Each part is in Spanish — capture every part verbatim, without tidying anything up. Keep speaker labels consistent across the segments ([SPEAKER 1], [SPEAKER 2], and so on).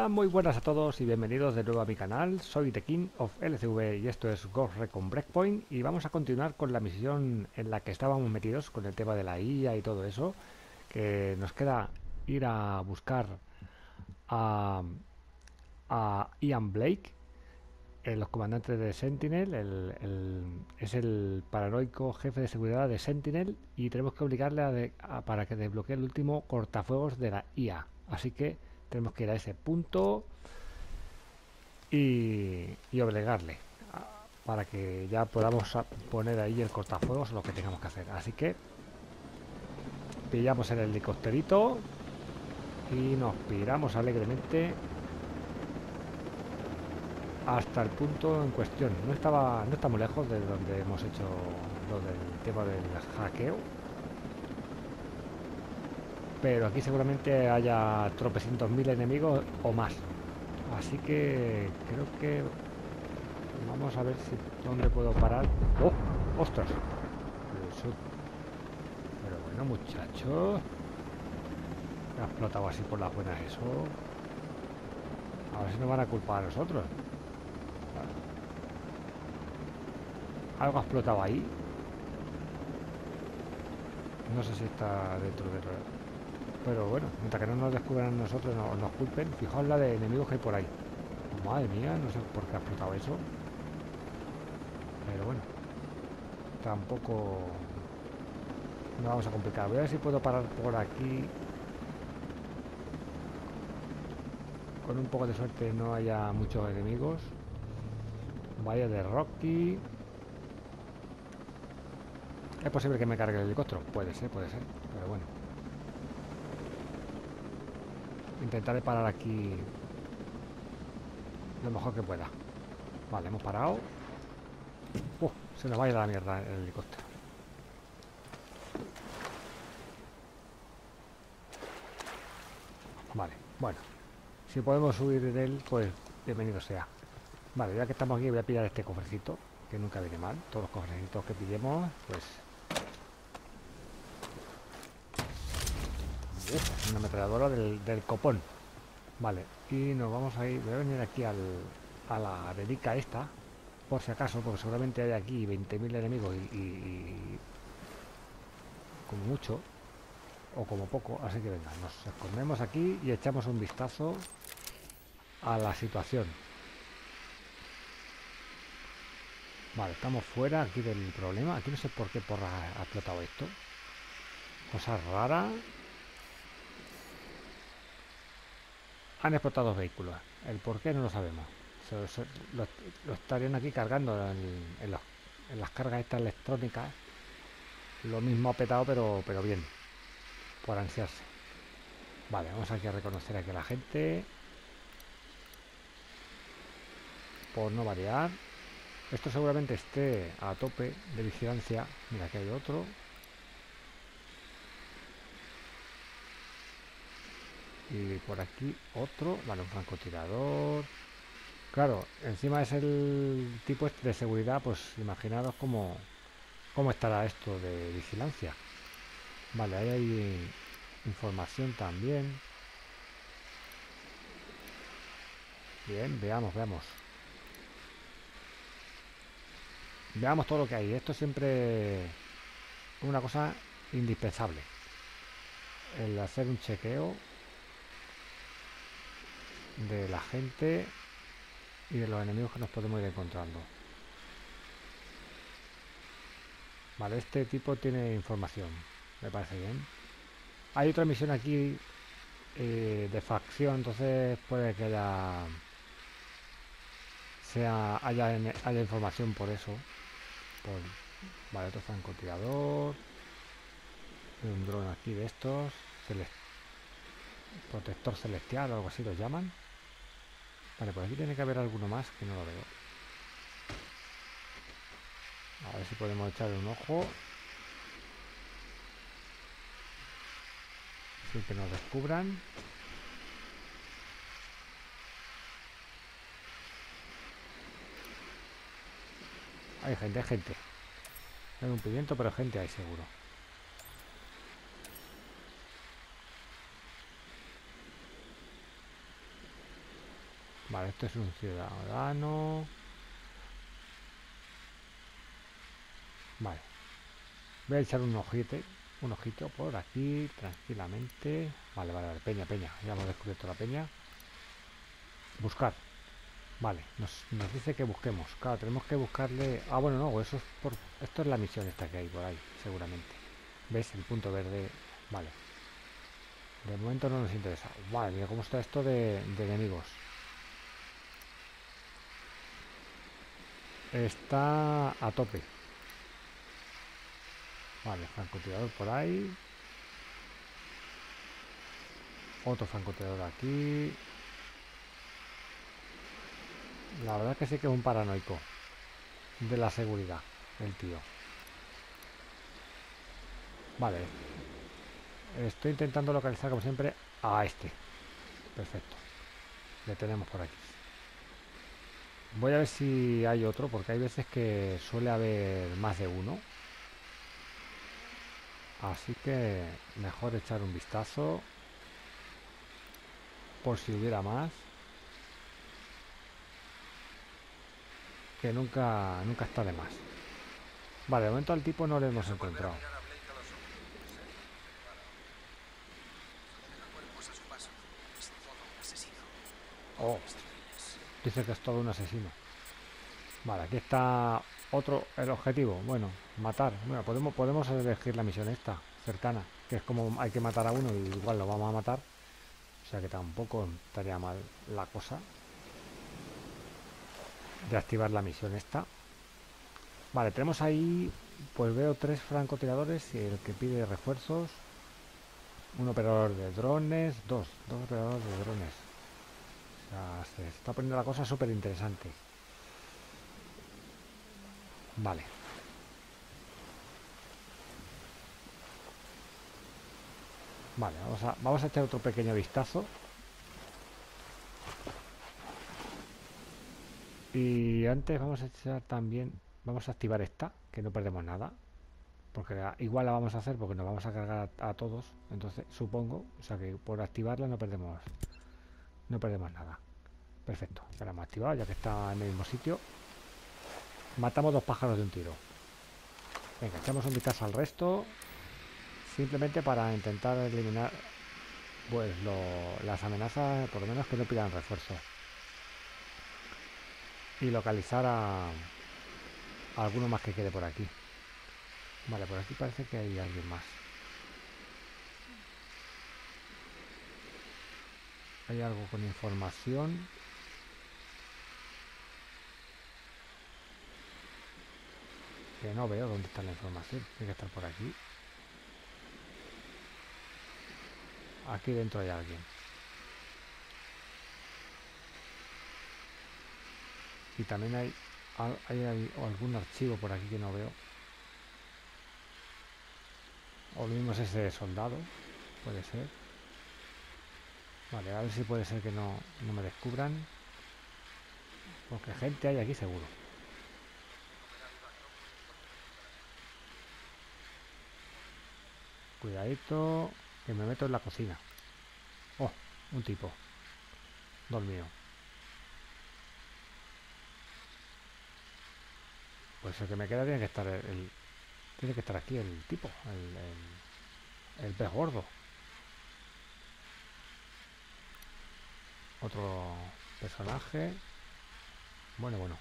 [SPEAKER 1] Hola, muy buenas a todos y bienvenidos de nuevo a mi canal. Soy The King of L C V y esto es Ghost Recon Breakpoint y vamos a continuar con la misión en la que estábamos metidos con el tema de la I A y todo eso, que nos queda ir a buscar a, a Ian Blake, eh, los comandantes de Sentinel, el, el- es el paranoico jefe de seguridad de Sentinel y tenemos que obligarle a de- a- para que desbloquee el último cortafuegos de la I A. Así que tenemos que ir a ese punto y, y obligarle a- para que ya podamos a- poner ahí el cortafuegos lo que tengamos que hacer. Así que pillamos el helicópterito y nos piramos alegremente hasta el punto en cuestión. No estaba, no está muy lejos de donde hemos hecho lo del tema del hackeo, pero aquí seguramente haya tropecientos mil enemigos o más. Así que creo que vamos a ver si dónde puedo parar. ¡Oh! ¡Ostras! Eso. Pero bueno, muchachos, me ha explotado así por las buenas eso. A ver si nos van a culpar a nosotros. Algo ha explotado ahí. No sé si está dentro de... Pero bueno, mientras que no nos descubran a nosotros, no nos culpen. Fijaos la de enemigos que hay por ahí. Madre mía, no sé por qué ha explotado eso. Pero bueno, tampoco nos vamos a complicar. Voy a ver si puedo parar por aquí. Con un poco de suerte no haya muchos enemigos. Vaya de Rocky. ¿Es posible que me cargue el helicóptero? Puede ser, puede ser. Pero bueno. Intentaré parar aquí lo mejor que pueda. Vale, hemos parado. Uh, se nos va a ir a la mierda el helicóptero. Vale, bueno. Si podemos subir de él, pues bienvenido sea. Vale, ya que estamos aquí voy a pillar este cofrecito, que nunca viene mal. Todos los cofrecitos que pillemos, pues... Uf, una ametralladora del, del copón. Vale, y nos vamos a ir... Voy a venir aquí al, a la arenica esta, por si acaso, porque seguramente hay aquí veinte mil enemigos y, y- y como mucho, o como poco, así que venga, nos escondemos aquí y echamos un vistazo a la situación. Vale, estamos fuera aquí del problema. Aquí no sé por qué porra ha explotado esto. Cosa rara. Han explotado dos vehículos. El por qué no lo sabemos. Se- se- lo, lo estarían aquí cargando en, en los- en las cargas estas electrónicas. Lo mismo ha petado, pero, pero bien. Por ansiarse. Vale, vamos aquí a reconocer aquí a la gente. Por no variar. Esto seguramente esté a tope de vigilancia. Mira, aquí hay otro. Y por aquí otro. Vale, un francotirador. Claro, encima es el tipo este de seguridad. Pues imaginaros cómo, cómo estará esto de vigilancia. Vale, ahí hay información también. Bien, veamos, veamos. Veamos todo lo que hay. Esto siempre es una cosa indispensable. El hacer un chequeo de la gente y de los enemigos que nos podemos ir encontrando. Vale, este tipo tiene información. Me parece bien. Hay otra misión aquí eh, de facción, entonces puede que haya, sea, haya, haya información por eso. Por, vale, otro francotirador. Un dron aquí de estos. Celest, protector celestial o algo así los llaman. Vale, pues aquí tiene que haber alguno más que no lo veo. A ver si podemos echarle un ojo sin que nos descubran. Hay gente, hay gente. Hay un pimiento, pero gente hay seguro. Vale, esto es un ciudadano. Vale, voy a echar un ojete, un ojito por aquí, tranquilamente. Vale, vale, vale, peña, peña. Ya hemos descubierto la peña. Buscar. Vale, nos, nos dice que busquemos. Claro, tenemos que buscarle... Ah, bueno, no, eso es por... Esto es la misión esta que hay por ahí, seguramente. ¿Ves? El punto verde. Vale. De momento no nos interesa. Vale, mira cómo está esto de, de enemigos. Está a tope. Vale, francotirador por ahí. Otro francotirador aquí. La verdad es que sí que es un paranoico de la seguridad, el tío. Vale, estoy intentando localizar como siempre a este. Perfecto, le tenemos por aquí. Voy a ver si hay otro, porque hay veces que suele haber más de uno. Así que mejor echar un vistazo por si hubiera más. Que nunca, nunca está de más. Vale, de momento al tipo no le hemos
[SPEAKER 2] ¿Pienso volver a
[SPEAKER 1] encontrado.
[SPEAKER 2] mirar a Blake a los ojos? Sí, claro. Solo deja cuerpos a su paso. Es todo un asesino.
[SPEAKER 1] Oh,
[SPEAKER 2] Odio este Giles.
[SPEAKER 1] dice que es todo un asesino. Vale, aquí está otro, el objetivo. Bueno, matar. Bueno, podemos, podemos elegir la misión esta, cercana, que es como hay que matar a uno y igual lo vamos a matar. O sea que tampoco estaría mal la cosa de activar la misión esta. Vale, tenemos ahí, pues veo tres francotiradores y el que pide refuerzos. Un operador de drones, dos, dos operadores de drones. O sea, se está poniendo la cosa súper interesante. Vale. Vale, vamos a, vamos a echar otro pequeño vistazo. Y antes vamos a echar también, vamos a activar esta, que no perdemos nada. Porque la- igual la vamos a hacer porque nos vamos a cargar a, a todos. Entonces, supongo, o sea que por activarla no perdemos, no perdemos nada. Perfecto, ya la hemos activado, ya que está en el mismo sitio. Matamos dos pájaros de un tiro. Venga, echamos un vistazo al resto. Simplemente para intentar eliminar pues lo- las amenazas, por lo menos que no pidan refuerzos. Y localizar a, a alguno más que quede por aquí. Vale, por aquí parece que hay alguien más. Hay algo con información. Que no veo dónde está la información. Tiene que estar por aquí. Aquí dentro hay alguien. Y también hay, hay, hay algún archivo por aquí que no veo. O lo mismo es ese soldado. Puede ser. Vale, a ver si puede ser que no, no me descubran. Porque gente hay aquí seguro.
[SPEAKER 2] A ver arriba, creo que he visto gente por ahí.
[SPEAKER 1] Cuidadito, que me meto en la cocina. Oh, un tipo. Dormido. Pues el que me queda tiene que estar el, el- tiene que estar aquí el tipo, el, el, el pez gordo. Otro personaje. Bueno, bueno.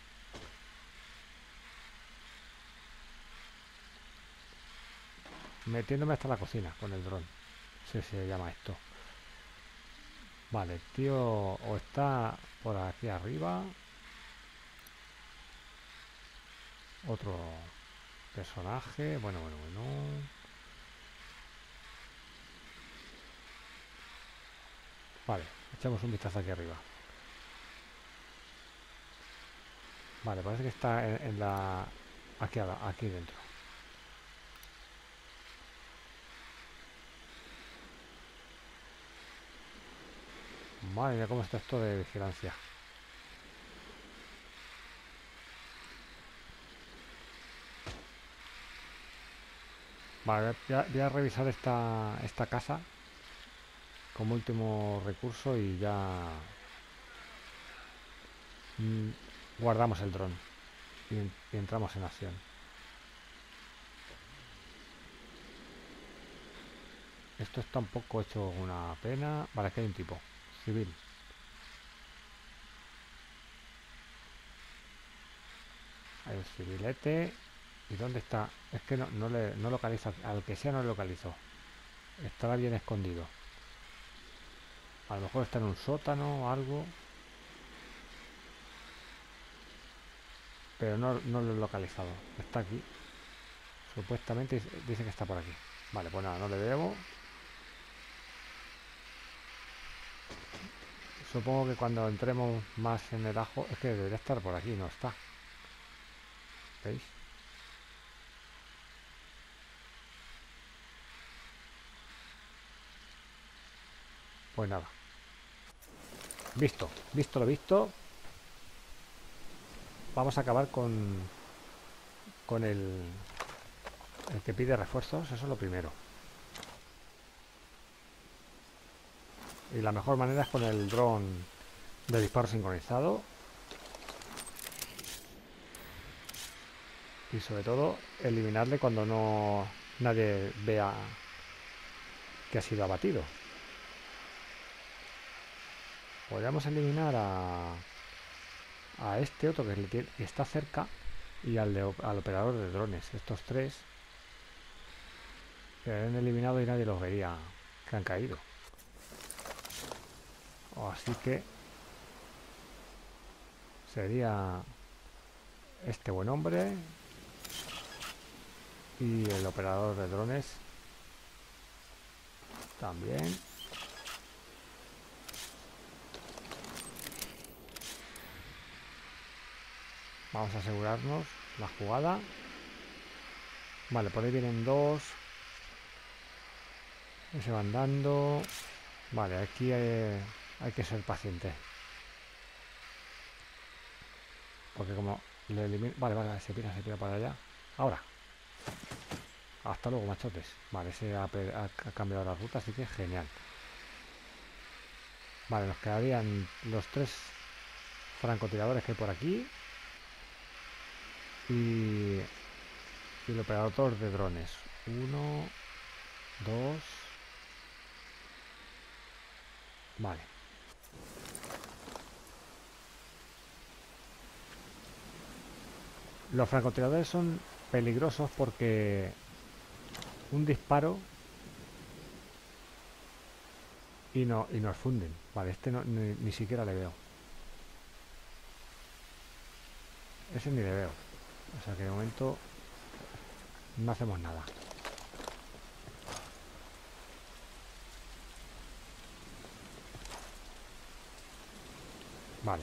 [SPEAKER 1] Metiéndome hasta la cocina con el dron. Si se llama esto. Vale, el tío o está por aquí arriba. Otro personaje. Bueno, bueno, bueno. Vale, echamos un vistazo aquí arriba. Vale, parece que está en, en la... Aquí, a- aquí dentro. Madre mía, cómo está esto de vigilancia. Vale, voy a, voy a revisar esta, esta casa como último recurso y ya, mm, guardamos el dron y, y entramos en acción. Esto está un poco hecho una pena. Vale, aquí hay un tipo civil. Hay un civilete. ¿Y dónde está? Es que no, no le no localiza. Al que sea no le localizó. Estará bien escondido. A lo mejor está en un sótano o algo. Pero no, no lo he localizado. Está aquí. Supuestamente dice dice que está por aquí. Vale, pues nada, no le veo. Supongo que cuando entremos más en el ajo... Es que debería estar por aquí, no está. ¿Veis? Pues nada. Visto. Visto lo visto. Vamos a acabar con... Con el... El que pide refuerzos. Eso es lo primero. Y la mejor manera es con el dron de disparo sincronizado. Y sobre todo, eliminarle cuando no nadie vea que ha sido abatido. Podríamos eliminar a, a este otro que, le tiene- que está cerca y al, de, al operador de drones. Estos tres que han eliminado y nadie los vería que han caído. Así que sería este buen hombre y el operador de drones también. Vamos a asegurarnos la jugada. Vale, por ahí vienen dos. Y se van dando. Vale, aquí hay, hay que ser paciente. Porque como le elimino... Vale, vale, se pira, se pira para allá. Ahora. Hasta luego, machotes. Vale, ese ha, pe- ha- ha cambiado la ruta, así que genial. Vale, nos quedarían los tres francotiradores que hay por aquí. Y, y el operador de drones. Uno, dos. Vale. Los francotiradores son peligrosos porque un disparo y, no, y nos funden. Vale, este no, ni, ni siquiera le veo. Ese ni le veo. O sea que de momento no hacemos nada. Vale.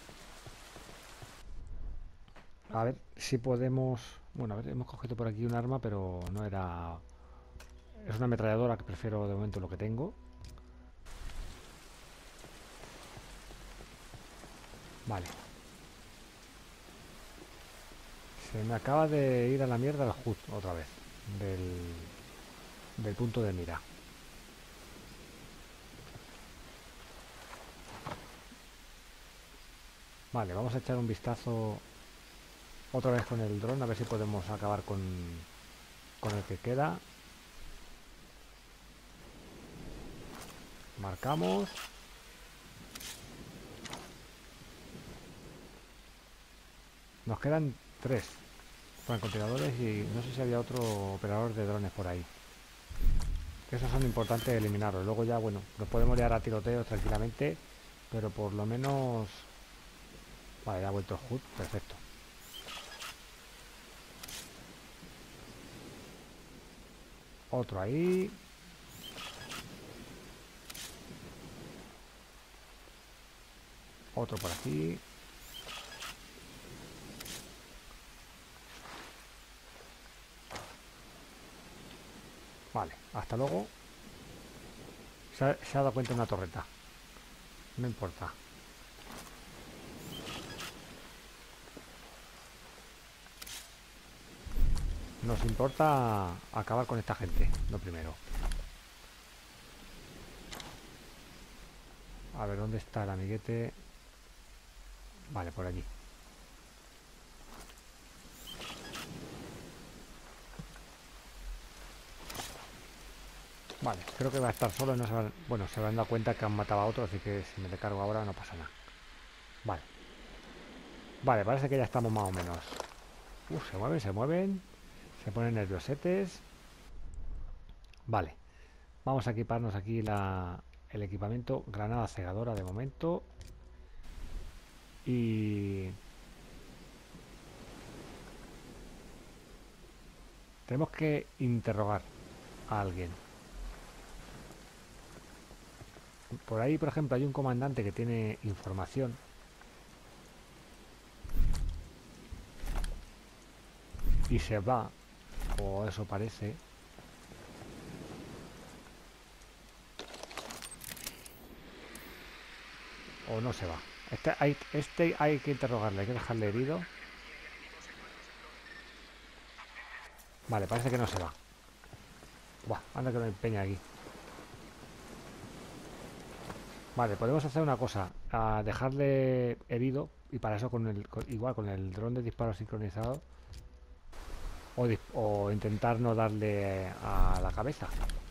[SPEAKER 1] A ver si podemos... Bueno, a ver, hemos cogido por aquí un arma, pero no era... Es una ametralladora que prefiero de momento lo que tengo. Vale. Se me acaba de ir a la mierda el H U D otra vez. Del, del punto de mira. Vale, vamos a echar un vistazo otra vez con el dron, a ver si podemos acabar con, con el que queda. Marcamos. Nos quedan tres francotiradores y no sé si había otro operador de drones por ahí. Esos son importantes eliminarlos. Luego ya, bueno, nos podemos liar a tiroteos tranquilamente, pero por lo menos... Vale, ya ha vuelto el H U D, perfecto. Otro ahí. Otro por aquí. Vale, hasta luego. Se ha, se ha dado cuenta de una torreta. No importa. Nos importa acabar con esta gente, lo primero. A ver, ¿dónde está el amiguete? Vale, por allí. Vale, creo que va a estar solo y no se van... Bueno, se habrán dado cuenta que han matado a otro, así que si me le cargo ahora no pasa nada. Vale. Vale, parece que ya estamos más o menos. Uf, se mueven, se mueven. Se ponen nerviosetes. Vale. Vamos a equiparnos aquí la, el equipamiento. Granada cegadora de momento. Y... tenemos que interrogar a alguien. Por ahí, por ejemplo, hay un comandante que tiene información. Y se va. O eso parece. O no se va. Este hay, este hay que interrogarle. Hay que dejarle herido. Vale, parece que no se va. Buah, anda que no hay peña aquí. Vale, podemos hacer una cosa. A dejarle herido. Y para eso con el con- igual con el dron de disparo sincronizado. O, dis- o intentar no darle a la cabeza.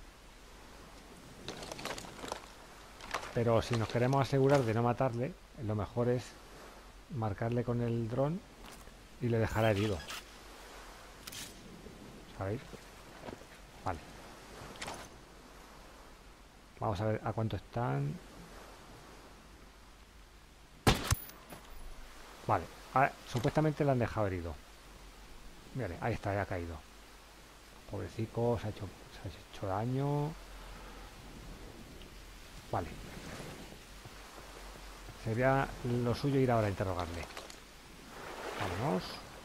[SPEAKER 1] Pero si nos queremos asegurar de no matarle, lo mejor es marcarle con el dron y le dejará herido. ¿Sabéis? Vale. Vamos a ver a cuánto están. Vale. Ah, supuestamente le han dejado herido. Mire, ahí está, ya ha caído. Pobrecito, se ha hecho, se ha hecho daño. Vale. Sería lo suyo ir ahora a interrogarle. Vámonos.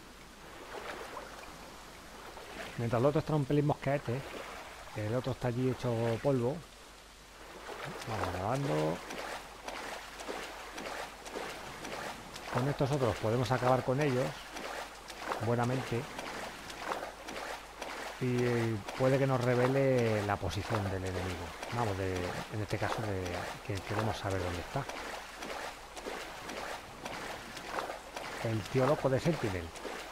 [SPEAKER 1] Mientras el otro está un pelín mosquete, el otro está allí hecho polvo. Vamos grabando. Con estos otros podemos acabar con ellos buenamente. Y puede que nos revele la posición del enemigo. Vamos, de, en este caso de que queremos saber dónde está. El tío loco de Sentinel.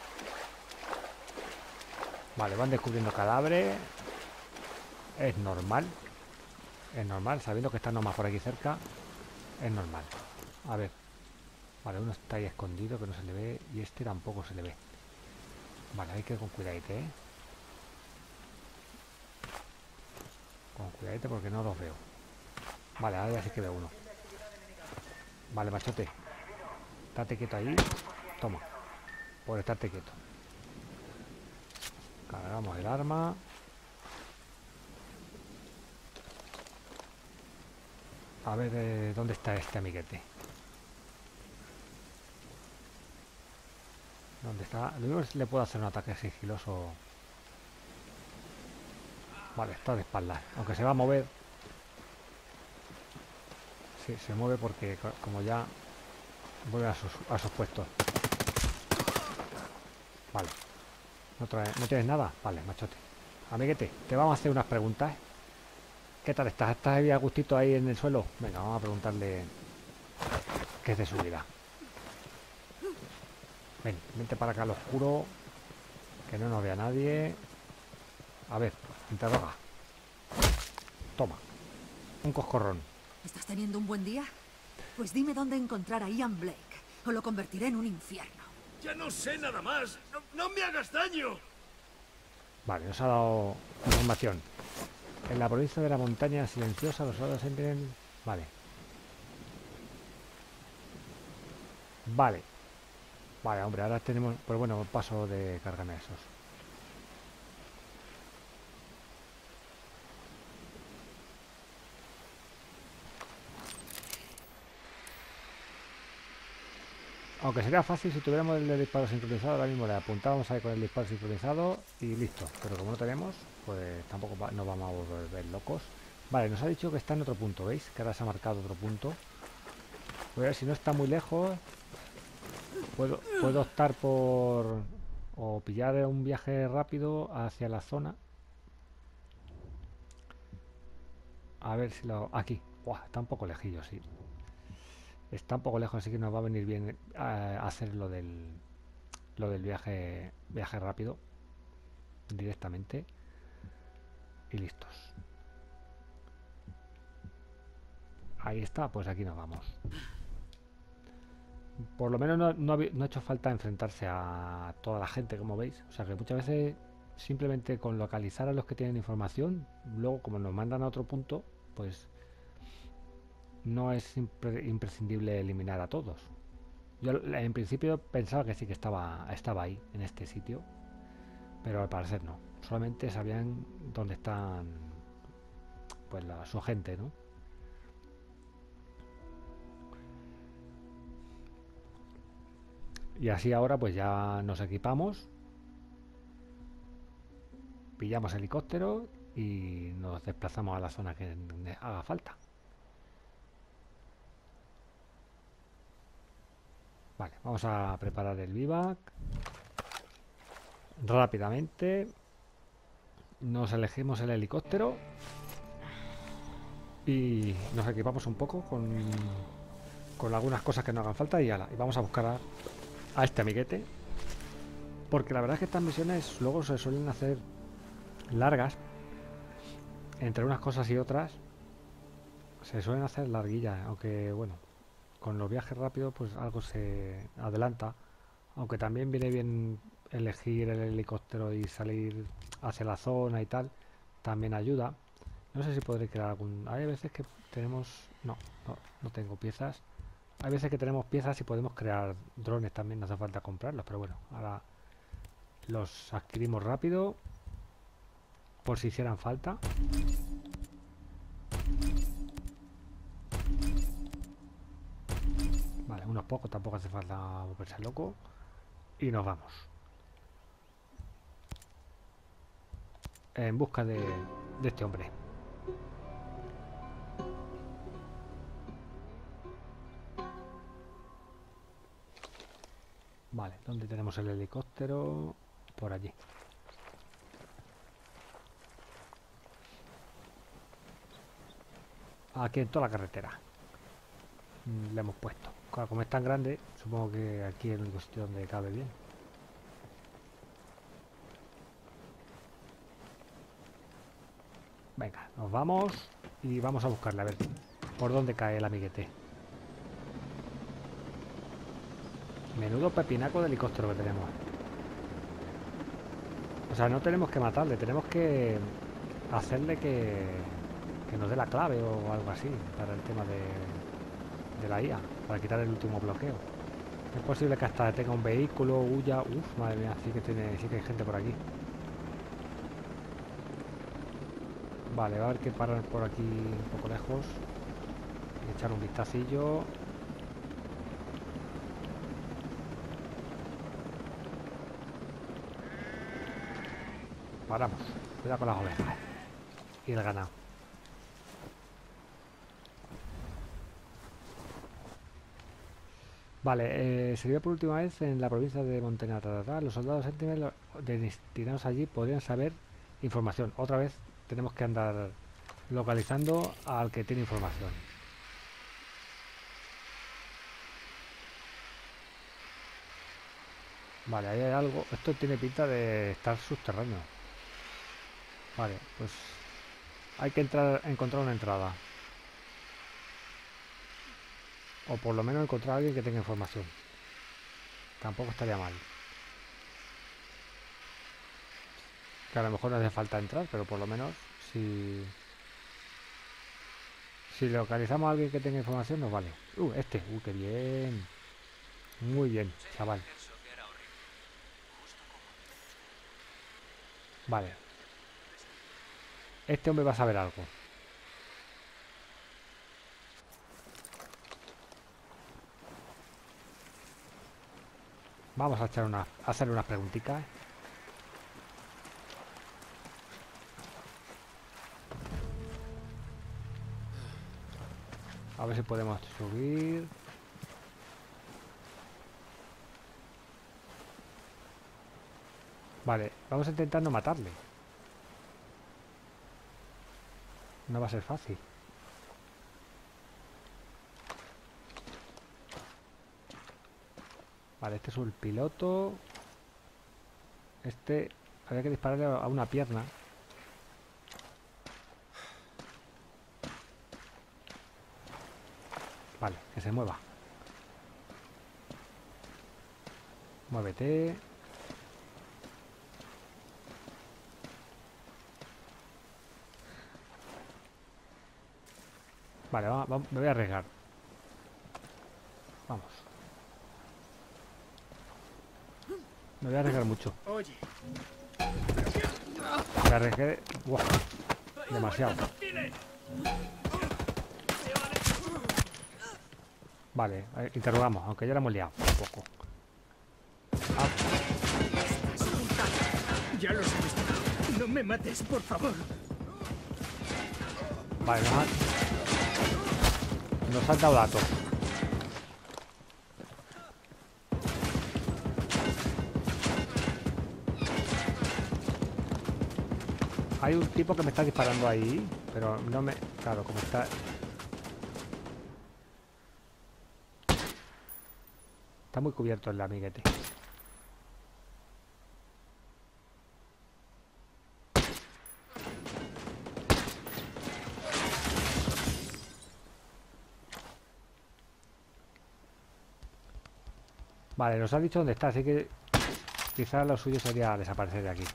[SPEAKER 1] Vale, van descubriendo cadáveres. Es normal. Es normal, sabiendo que está nomás por aquí cerca. Es normal. A ver. Vale, uno está ahí escondido que no se le ve. Y este tampoco se le ve. Vale, hay que ir con cuidadito, ¿eh? Con cuidadito porque no los veo. Vale, ahora ya sí que veo uno. Vale, machote. Estate quieto ahí. Toma. Por estarte quieto. Cargamos el arma. A ver, eh, ¿dónde está este amiguete? ¿Dónde está? Lo único que le puedo hacer un ataque sigiloso. Vale, está de espaldas. Aunque se va a mover. Sí, se mueve porque co- como ya vuelve a sus, a sus puestos. Vale. ¿No, trae- ¿No tienes nada? Vale, machote. Amiguete, te vamos a hacer unas preguntas. ¿Qué tal estás? ¿Estás ahí a gustito ahí en el suelo? Venga, vamos a preguntarle qué es de su vida. Ven, vente para acá al oscuro. Que no nos vea nadie. A ver, interroga. Toma. Un coscorrón.
[SPEAKER 3] ¿Estás teniendo un buen día? Pues dime dónde encontrar a Ian Blake, o lo convertiré en un infierno.
[SPEAKER 4] Ya no sé nada más. ¡No, no me hagas daño!
[SPEAKER 1] Vale, nos ha dado información. En la provincia de la montaña silenciosa los soldados entran... Vale. Vale. Vale, hombre, ahora tenemos... Pues bueno, paso de cargarme esos. Aunque sería fácil si tuviéramos el de disparo sincronizado, ahora mismo le apuntábamos ahí con el disparo sincronizado y listo. Pero como no tenemos, pues tampoco va- nos vamos a volver locos. Vale, nos ha dicho que está en otro punto, ¿veis? Que ahora se ha marcado otro punto. Voy a ver si no está muy lejos. Puedo, puedo optar por... o pillar un viaje rápido hacia la zona. A ver si lo... Aquí. Buah, está un poco lejillo, sí. está un poco lejos, así que nos va a venir bien eh, hacer lo del lo del viaje viaje rápido directamente y listos. Ahí está, pues aquí nos vamos. Por lo menos no, no, no ha hecho falta enfrentarse a toda la gente, como veis. O sea que muchas veces simplemente con localizar a los que tienen información, luego como nos mandan a otro punto, pues no es impre imprescindible eliminar a todos. Yo en principio pensaba que sí que estaba, estaba ahí, en este sitio, pero al parecer no. Solamente sabían dónde están pues la, su gente, ¿no? Y así ahora pues ya nos equipamos, pillamos helicóptero y nos desplazamos a la zona que haga falta. Vale, vamos a preparar el vivac rápidamente. Nos elegimos el helicóptero y nos equipamos un poco con, con algunas cosas que nos hagan falta y, ala, y vamos a buscar a, a este amiguete, porque la verdad es que estas misiones luego se suelen hacer largas. Entre unas cosas y otras se suelen hacer larguillas, aunque bueno, con los viajes rápidos pues algo se adelanta, aunque también viene bien elegir el helicóptero y salir hacia la zona y tal, también ayuda. No sé si podré crear algún... Hay veces que tenemos... No, no, no tengo piezas. Hay veces que tenemos piezas y podemos crear drones también, no hace falta comprarlos, pero bueno, ahora los adquirimos rápido por si hicieran falta. Vale, unos pocos, tampoco hace falta volverse loco. Y nos vamos en busca de, de este hombre. Vale, ¿dónde tenemos el helicóptero? Por allí. Aquí en toda la carretera le hemos puesto. Claro, como es tan grande, supongo que aquí es el único sitio donde cabe bien. Venga, nos vamos y vamos a buscarle a ver por dónde cae el amiguete. Menudo pepinaco de helicóptero que tenemos. O sea, no tenemos que matarle, tenemos que hacerle que, que nos dé la clave o algo así para el tema de, de la I A, para quitar el último bloqueo. Es posible que hasta tenga un vehículo, huya. Uf, madre mía, sí que tiene, sí que hay gente por aquí. Vale, va a haber que parar por aquí un poco lejos y echar un vistacillo. Paramos, cuidado con las ovejas y el ganado. Vale, eh, se vio por última vez en la provincia de Montenegro. Los soldados Sentinel destinados allí podrían saber información. Otra vez tenemos que andar localizando al que tiene información. Vale, ahí hay algo. Esto tiene pinta de estar subterráneo. Vale, pues hay que entrar, encontrar una entrada. O por lo menos encontrar a alguien que tenga información. Tampoco estaría mal. Que a lo mejor no hace falta entrar, pero por lo menos si... Si localizamos a alguien que tenga información nos vale. Uh, este, uh, qué bien. Muy bien, chaval. Vale. Este hombre va a saber algo. Vamos a echar una, a hacer unas preguntitas. A ver si podemos subir. Vale, vamos a intentar no matarle. No va a ser fácil. Vale, este es el piloto. Este... Había que dispararle a una pierna. Vale, que se mueva. Muévete. Vale, va, va, me voy a arriesgar. Vamos. Me voy a arriesgar mucho.
[SPEAKER 4] Oye.
[SPEAKER 1] Me arriesgué... Buah, demasiado. Vale, eh, interrogamos, aunque ya la hemos liado un poco. Ah,
[SPEAKER 4] Ya lo sabes. No me mates, por favor.
[SPEAKER 1] vale, nos han, nos han dado datos. Hay un tipo que me está disparando ahí, pero no me... Claro, como está... Está muy cubierto el amiguete. Vale, nos ha dicho dónde está, así que quizás lo suyo sería desaparecer de aquí.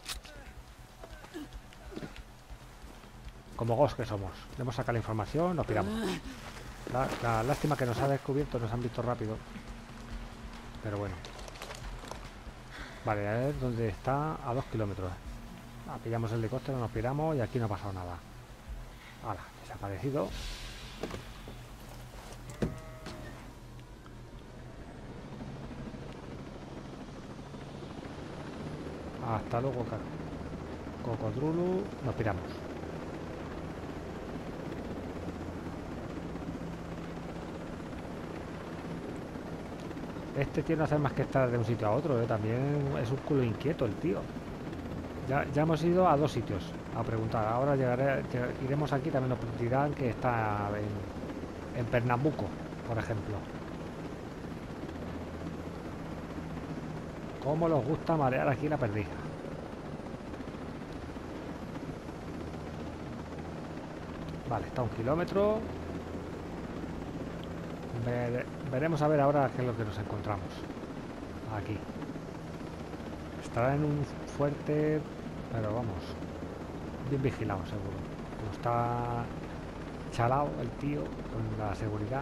[SPEAKER 1] Como Ghost que somos. Le hemos sacado la información, nos piramos. La, la lástima que nos ha descubierto, nos han visto rápido. Pero bueno. Vale, a ver dónde está. A dos kilómetros. Ah, pillamos el helicóptero, nos piramos y aquí no ha pasado nada. Hala, desaparecido. Hasta luego, Cocodrulu. Nos piramos. Este tío no hace más que estar de un sitio a otro, ¿eh? También es un culo inquieto el tío. Ya, ya hemos ido a dos sitios a preguntar. Ahora llegaré, lleg iremos aquí, también nos dirán que está en, en Pernambuco, por ejemplo. ¿Cómo los gusta marear aquí la perdija? Vale, está a un kilómetro. Ver, veremos a ver ahora qué es lo que nos encontramos. Aquí. Estará en un fuerte, pero vamos, bien vigilado seguro. Como está chalado el tío con la seguridad.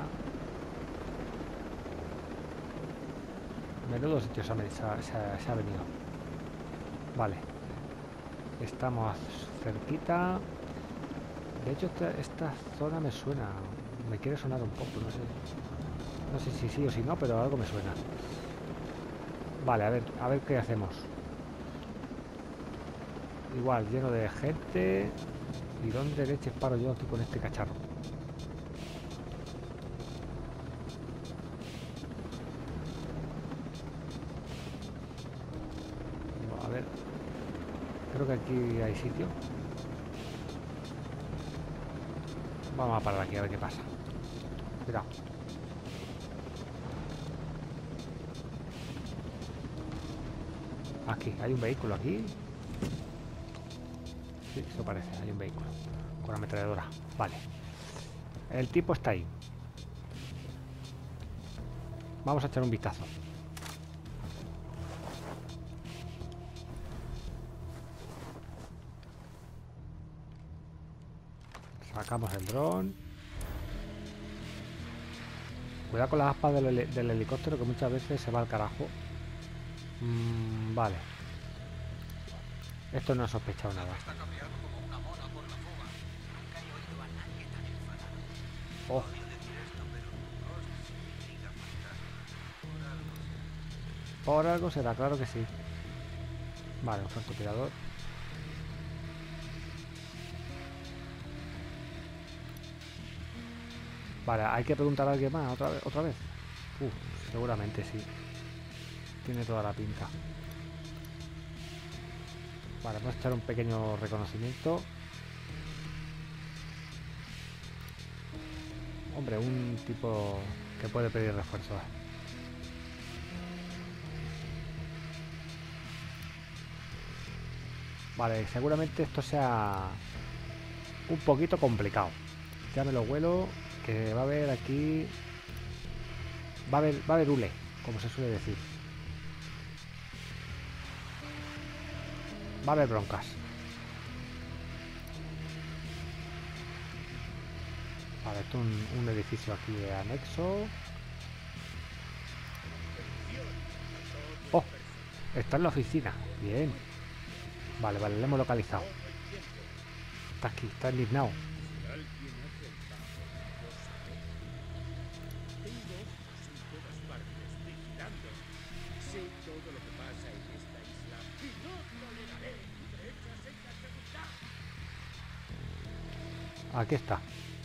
[SPEAKER 1] Menudo sitio se ha, se ha, se ha venido. Vale. Estamos cerquita. De hecho, esta, esta zona me suena. Me quiere sonar un poco, no sé. No sé si sí o si no, pero algo me suena. Vale, a ver, a ver qué hacemos. Igual, lleno de gente. ¿Y dónde leches paro yo aquí con este cacharro? A ver. Creo que aquí hay sitio. Vamos a parar aquí a ver qué pasa. Cuidado. Aquí, hay un vehículo aquí. Sí, eso parece, hay un vehículo con una ametralladora. Vale. El tipo está ahí. Vamos a echar un vistazo. Sacamos el dron. Cuidado con las aspas del, heli del helicóptero, que muchas veces se va al carajo. Mm, vale. Esto no ha sospechado nada. Oh. Por algo será, claro que sí. Vale, un francotirador. Vale, hay que preguntar a alguien más otra vez. ¿Otra vez? Uh, seguramente sí. Tiene toda la pinta. Vale, vamos a echar un pequeño reconocimiento. Hombre, un tipo que puede pedir refuerzos. Vale, seguramente esto sea un poquito complicado. Ya me lo huelo, que va a haber aquí... Va a haber, va a haber hule, como se suele decir. Va a haber broncas. Vale, esto es un, un edificio aquí de anexo. Oh, está en la oficina. Bien. Vale, vale, lo hemos localizado. Está aquí, está indignado. Aquí está.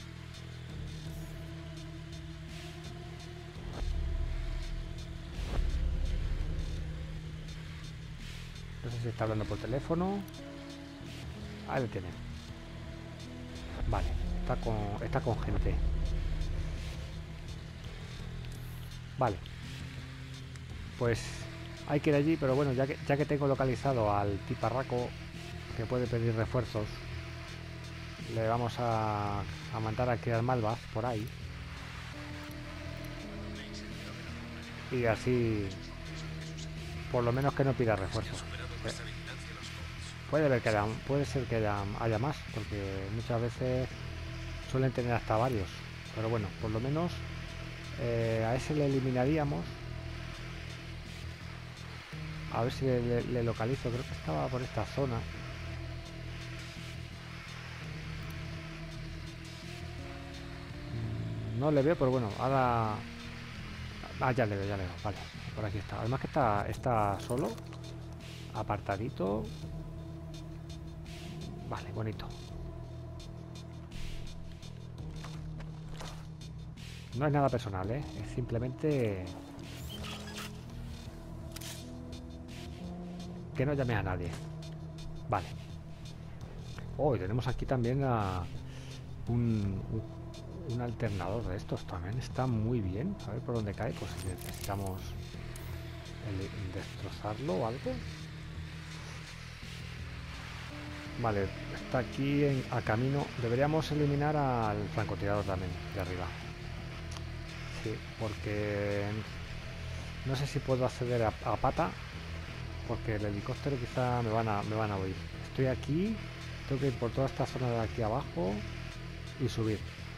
[SPEAKER 1] No sé si está hablando por teléfono. Ahí lo tienen. Vale, está con, está con gente. Vale. Pues hay que ir allí, pero bueno, ya que, ya que tengo localizado al tiparraco que puede pedir refuerzos, le vamos a, a mandar a crear malvas por ahí. Y así, por lo menos que no pida refuerzos. Eh, puede, ver que haya, puede ser que haya, haya más, porque muchas veces suelen tener hasta varios. Pero bueno, por lo menos eh, a ese le eliminaríamos. A ver si le, le, le localizo. Creo que estaba por esta zona. No le veo, pero bueno, ahora... Ah, ya le veo, ya le veo, vale, por aquí está. Además que está, está solo, apartadito. Vale, bonito. No es nada personal, ¿eh? Es simplemente... que no llame a nadie. Vale. Oh, y tenemos aquí también a un... un un alternador de estos también está muy bien. A ver por dónde cae, pues si necesitamos el, destrozarlo o algo. Vale, está aquí en, a camino. Deberíamos eliminar al francotirador también de arriba. Sí, porque no sé si puedo acceder a, a pata, porque el helicóptero quizá me van a me van a oír. Estoy aquí, tengo que ir por toda esta zona de aquí abajo y subir.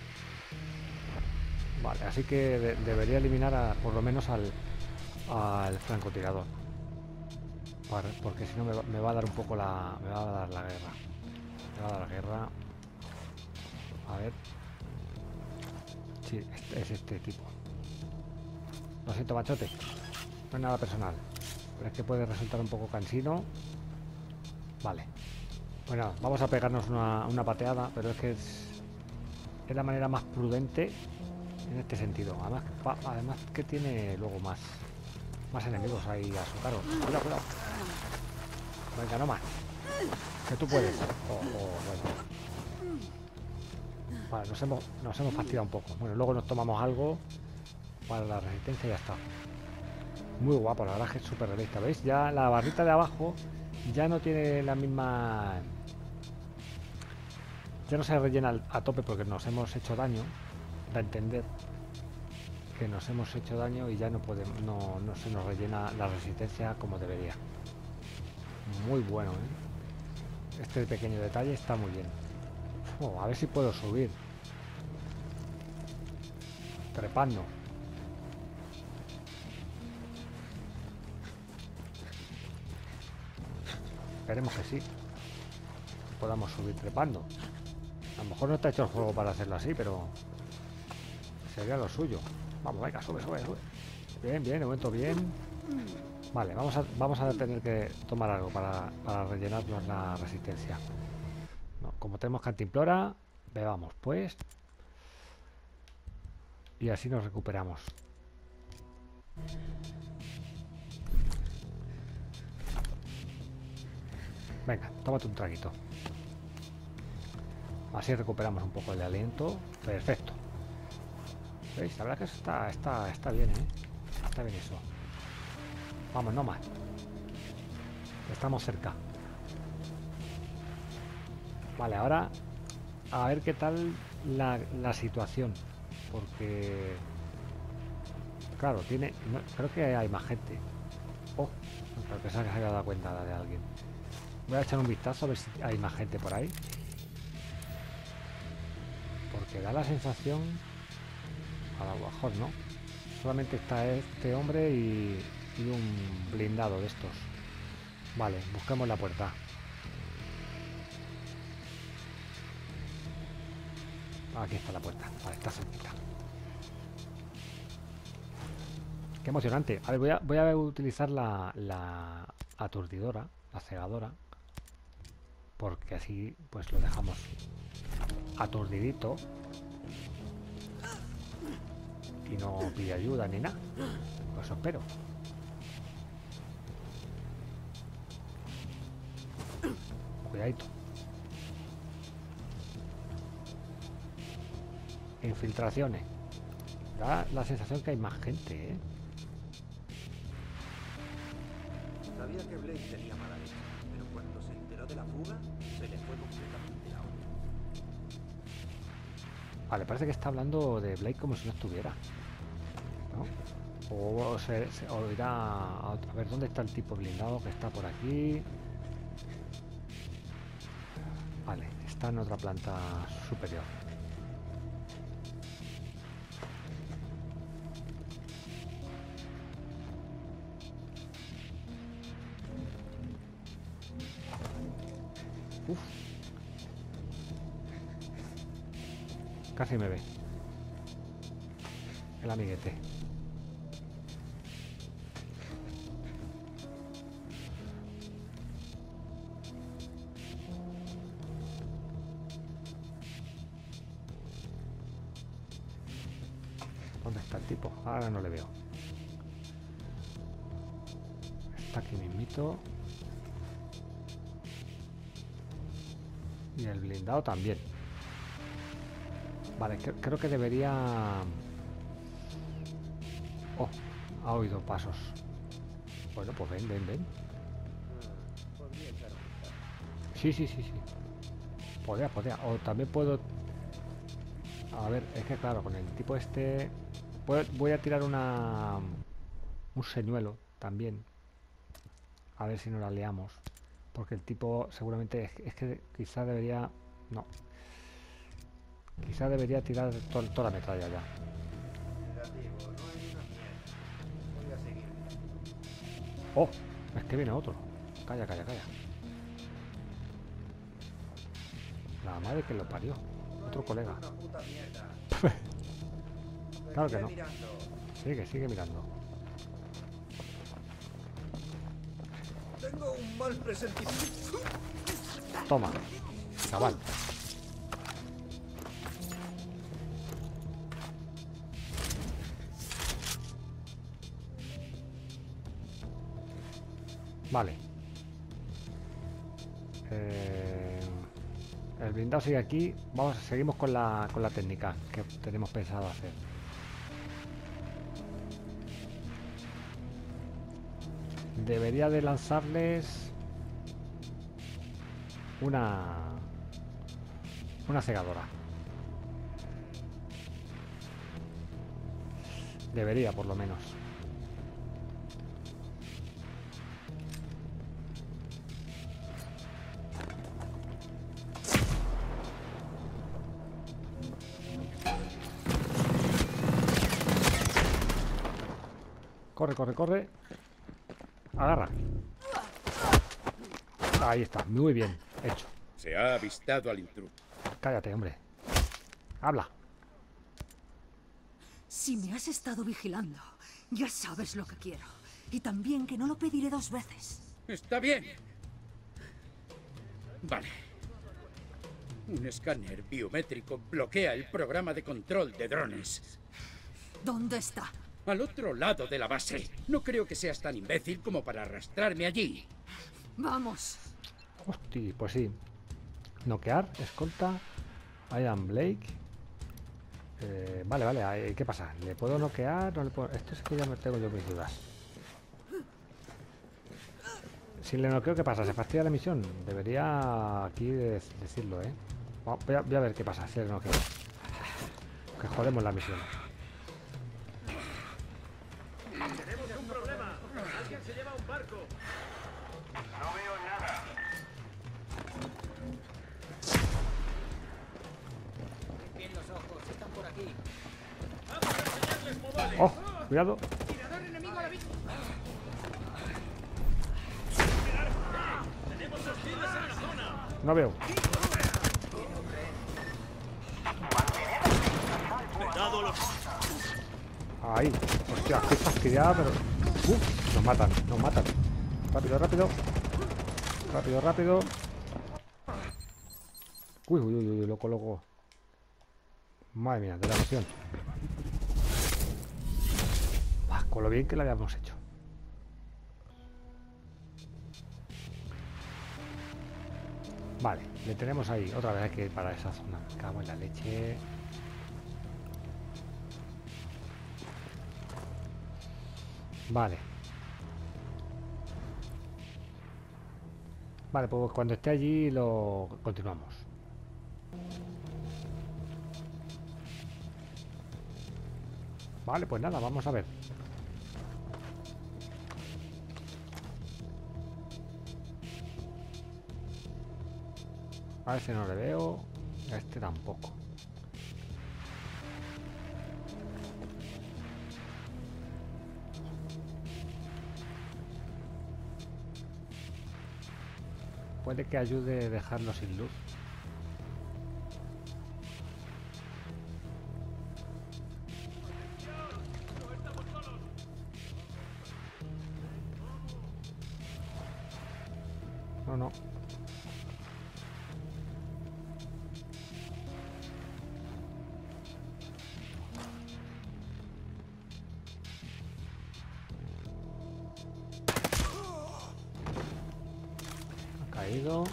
[SPEAKER 1] Vale, así que de, debería eliminar a, por lo menos al, al francotirador. Vale, porque si no me va, me va a dar un poco la... me va a dar la guerra. Me va a dar la guerra. A ver. Sí, este, es este tipo. Lo siento, machote. No es nada personal. Pero es que puede resultar un poco cansino. Vale. Bueno, vamos a pegarnos una, una pateada, pero es que es, es la manera más prudente en este sentido. Además, además que tiene luego más más enemigos ahí a su cargo. Cuidado, cuidado. Venga, no más. Que tú puedes. Oh, oh, bueno. Vale, nos hemos, nos hemos fastidiado un poco. Bueno, luego nos tomamos algo para la resistencia y ya está. Muy guapo, la verdad es que es súper realista. ¿Veis? Ya la barrita de abajo ya no tiene la misma... Ya no se rellena a tope porque nos hemos hecho daño. Da a entender que nos hemos hecho daño y ya no podemos, no, no se nos rellena la resistencia como debería. Muy bueno, ¿eh? Este pequeño detalle está muy bien. Oh, a ver si puedo subir. Trepando. Esperemos que sí. Que podamos subir trepando. A lo mejor no está hecho el juego para hacerlo así, pero sería lo suyo. Vamos, venga, sube, sube, sube. Bien, bien, de momento bien. Vale, vamos a, vamos a tener que tomar algo para, para rellenarnos la resistencia. No, como tenemos cantimplora, bebamos pues. Y así nos recuperamos. Venga, tómate un traguito. Así recuperamos un poco el aliento. Perfecto. ¿Veis? La verdad que está, está, está bien, ¿eh? Está bien eso. Vamos, no más. Estamos cerca. Vale, ahora a ver qué tal la, la situación. Porque... Claro, tiene... no, creo que hay más gente. Oh, creo que se ha dado cuenta de alguien. Voy a echar un vistazo a ver si hay más gente por ahí. Porque da la sensación... A lo mejor no. Solamente está este hombre y, y un blindado de estos. Vale, busquemos la puerta. Aquí está la puerta. Vale, está cerquita. Qué emocionante. A ver, voy a, voy a utilizar la, la aturdidora, la cegadora. Porque así pues lo dejamos aturdidito. Y no pide ayuda ni nada. Pues eso espero. Cuidadito. Infiltraciones. Da la sensación que hay más gente, ¿eh?
[SPEAKER 5] Sabía que Blake tenía mala leche, pero cuando se enteró de la fuga, se le fue completamente la olla.
[SPEAKER 1] Vale, parece que está hablando de Blake como si no estuviera, ¿no? O, se, se, o irá a, a ver dónde está el tipo blindado que está por aquí. Vale, está en otra planta superior. Uf. Casi me ve. El amiguete. ¿Dónde está el tipo? Ahora no le veo. Está aquí mismito. Y el blindado también. Vale, que, creo que debería... Oh, ha oído pasos. Bueno, pues ven, ven, ven.
[SPEAKER 5] Podría echar un vistazo.
[SPEAKER 1] Sí, sí, sí, sí. Podría, podría. O también puedo... A ver, es que claro, con el tipo este... Puedo- voy a tirar una... Un señuelo también. A ver si nos la liamos. Porque el tipo seguramente... Es, es que quizá debería... No. Quizá debería tirar to- toda la metralla ya.
[SPEAKER 5] Negativo, no hay una mierda. Voy a seguir mirando.
[SPEAKER 1] ¡Oh! Es que viene otro. Calla, calla, calla. La madre que lo parió.
[SPEAKER 5] No
[SPEAKER 1] Otro
[SPEAKER 5] he
[SPEAKER 1] colega.
[SPEAKER 5] visto una puta mierda.
[SPEAKER 1] Claro que
[SPEAKER 5] Seguiré
[SPEAKER 1] no.
[SPEAKER 5] mirando.
[SPEAKER 1] Sigue, sigue mirando.
[SPEAKER 5] Tengo un mal presentimiento.
[SPEAKER 1] Toma, chaval. Vale. Eh, el blindado sigue aquí. Vamos, seguimos con la, con la técnica que tenemos pensado hacer. Debería de lanzarles una una cegadora. Debería, por lo menos. Corre, corre, corre. Agarra. Ahí está, muy bien hecho.
[SPEAKER 6] Se ha avistado al intruso.
[SPEAKER 1] Cállate, hombre. Habla.
[SPEAKER 3] Si me has estado vigilando, ya sabes lo que quiero. Y también que no lo pediré dos veces.
[SPEAKER 6] Está bien. Vale. Un escáner biométrico bloquea el programa de control de drones.
[SPEAKER 3] ¿Dónde está?
[SPEAKER 6] Al otro lado de la base. No creo que seas tan imbécil como para arrastrarme allí.
[SPEAKER 3] Vamos.
[SPEAKER 1] Hostia, pues sí. Noquear, escolta. Ian Blake. Eh, vale, vale. ahí- ¿Qué pasa? ¿Le puedo noquear? No le puedo... Esto es que ya me tengo yo mis dudas. si le noqueo, ¿qué pasa? ¿Se fastidia la misión? Debería aquí de decirlo, ¿eh? Voy a, voy a ver qué pasa si le noqueo. Que jodemos la misión.
[SPEAKER 4] Tenemos un problema. Alguien se lleva un barco.
[SPEAKER 2] No veo nada.
[SPEAKER 7] Bien los ojos, están por aquí.
[SPEAKER 4] Vamos a enseñarles modales.
[SPEAKER 1] ¡Oh! Cuidado.
[SPEAKER 4] Tirador enemigo a la vista. Tenemos hostiles en la zona.
[SPEAKER 1] No veo.
[SPEAKER 4] Cuidado los...
[SPEAKER 1] Ahí. Hostia, qué fastidiada, pero... ¡Uf! Nos matan, nos matan. Rápido, rápido. Rápido, rápido. Uy, uy, uy, uy, loco, loco. Madre mía, de la misión. Ah, con lo bien que la habíamos hecho. Vale, le tenemos ahí. Otra vez hay que ir para esa zona. Me cago en la leche. Vale. Vale, pues cuando esté allí lo continuamos. Vale, pues nada, vamos a ver. A este no le veo. A este tampoco. Puede que ayude a dejarlo sin luz. No, no. Ha caído.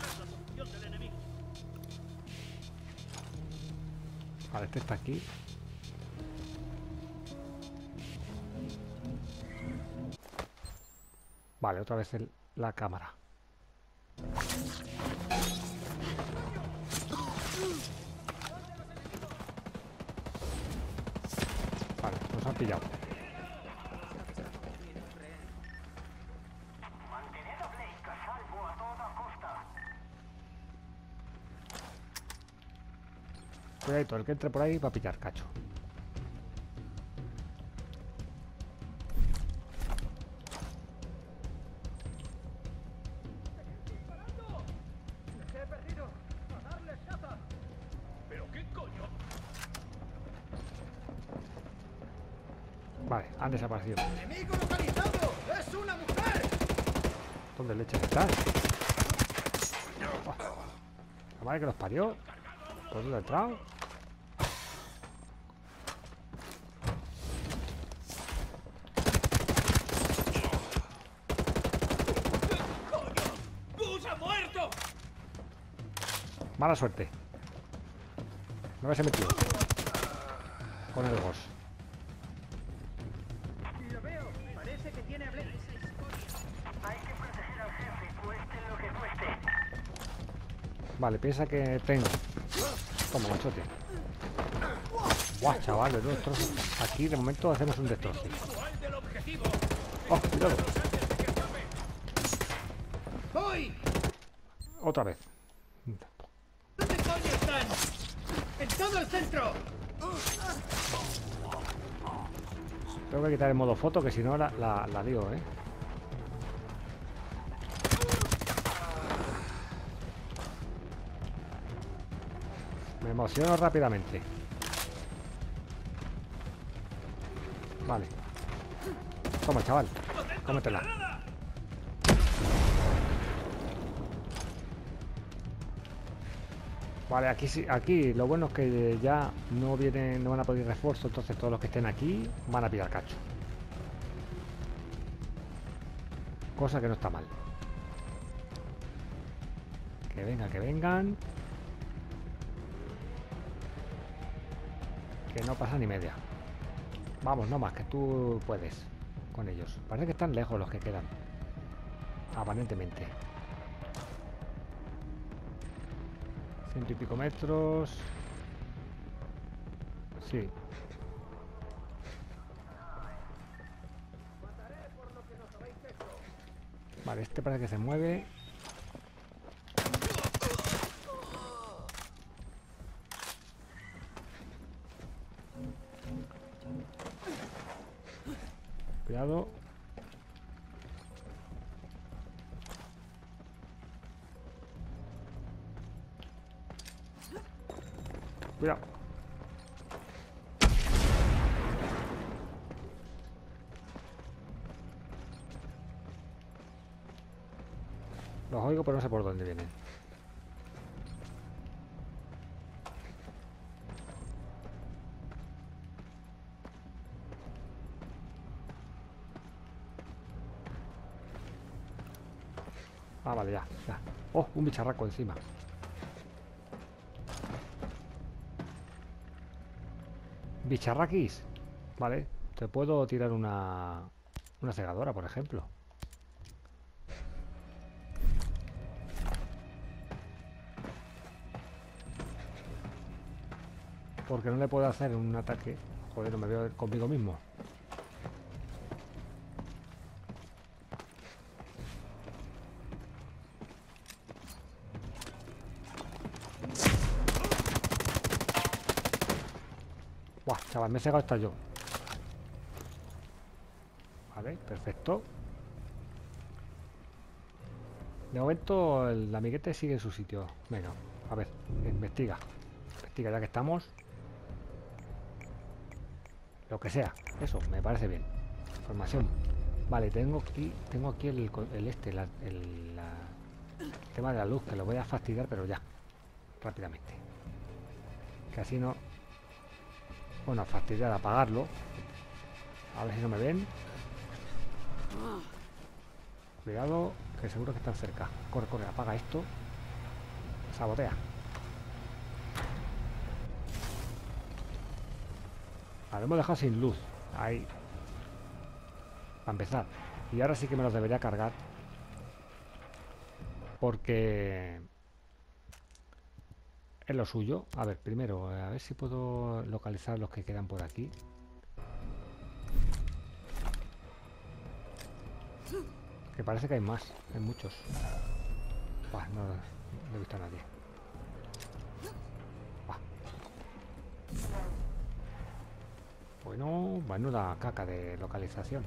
[SPEAKER 1] Vale, este está aquí. Vale, otra vez el, la cámara. Vale, nos han pillado.
[SPEAKER 2] Mantened a Blake a salvo a toda costa.
[SPEAKER 1] Cuidadito, el que entre por ahí va a pillar cacho.
[SPEAKER 4] ¡Les he perdido! ¡A darles caza! ¿Pero qué coño?
[SPEAKER 1] Vale, han desaparecido.
[SPEAKER 4] ¡Enemigo localizado! ¡Es una mujer!
[SPEAKER 1] ¿Dónde leches estás? Oh, la madre que los parió. ¿Por dónde he entrado?
[SPEAKER 4] ¡Gus ha muerto!
[SPEAKER 1] Mala suerte. Me hubiese metido con el boss.
[SPEAKER 4] Lo veo. Parece que tiene a Blake.
[SPEAKER 2] Hay que proteger al jefe, cueste lo que cueste.
[SPEAKER 1] Vale, piensa que tengo. Toma, machote. Guau, chavales, dos trozos. Aquí de momento hacemos un destrozo.
[SPEAKER 4] Visual del objetivo.
[SPEAKER 1] Oh, cuidado.
[SPEAKER 4] Antes de que acabe. ¡Voy!
[SPEAKER 1] Otra vez.
[SPEAKER 4] ¿Dónde coño están? ¡En todo el centro!
[SPEAKER 1] Tengo que quitar el modo foto, que si no la, la, la lío, ¿eh? Me emociono rápidamente. Vale. Toma, chaval. Cómetela. Vale, aquí sí, aquí lo bueno es que ya no vienen, no van a pedir refuerzo, entonces todos los que estén aquí van a pillar cacho. Cosa que no está mal. Que venga, que vengan. Que no pasa ni media. Vamos, no más, que tú puedes con ellos. Parece que están lejos los que quedan. Aparentemente. Ciento y pico metros. Sí. Vale, este parece que se mueve. Cuidado. Cuidado. Los oigo, pero no sé por dónde vienen. Ah, vale, ya, ya. Oh, un bicharraco encima. Bicharraquis. Vale, te puedo tirar una una segadora, por ejemplo. Porque no le puedo hacer un ataque. Joder, no me veo conmigo mismo. Buah, chaval, me he cegado hasta yo. Vale, perfecto. De momento el amiguete sigue en su sitio. Venga, a ver, investiga. Investiga ya que estamos. Lo que sea, eso, me parece bien. Información. Vale, tengo aquí, tengo aquí el, el este, la, el, la, el tema de la luz, que lo voy a fastidiar, pero ya, rápidamente. Que así no... Bueno, fastidiar, apagarlo. A ver si no me ven. Cuidado, que seguro que están cerca. Corre, corre, apaga esto. Sabotea. Lo hemos dejado sin luz. Ahí. Para empezar. Y ahora sí que me los debería cargar. Porque... es lo suyo. A ver, primero, a ver si puedo localizar los que quedan por aquí. Que parece que hay más. Hay muchos. Buah, no, no he visto a nadie. Buah. Bueno, menuda caca de localización.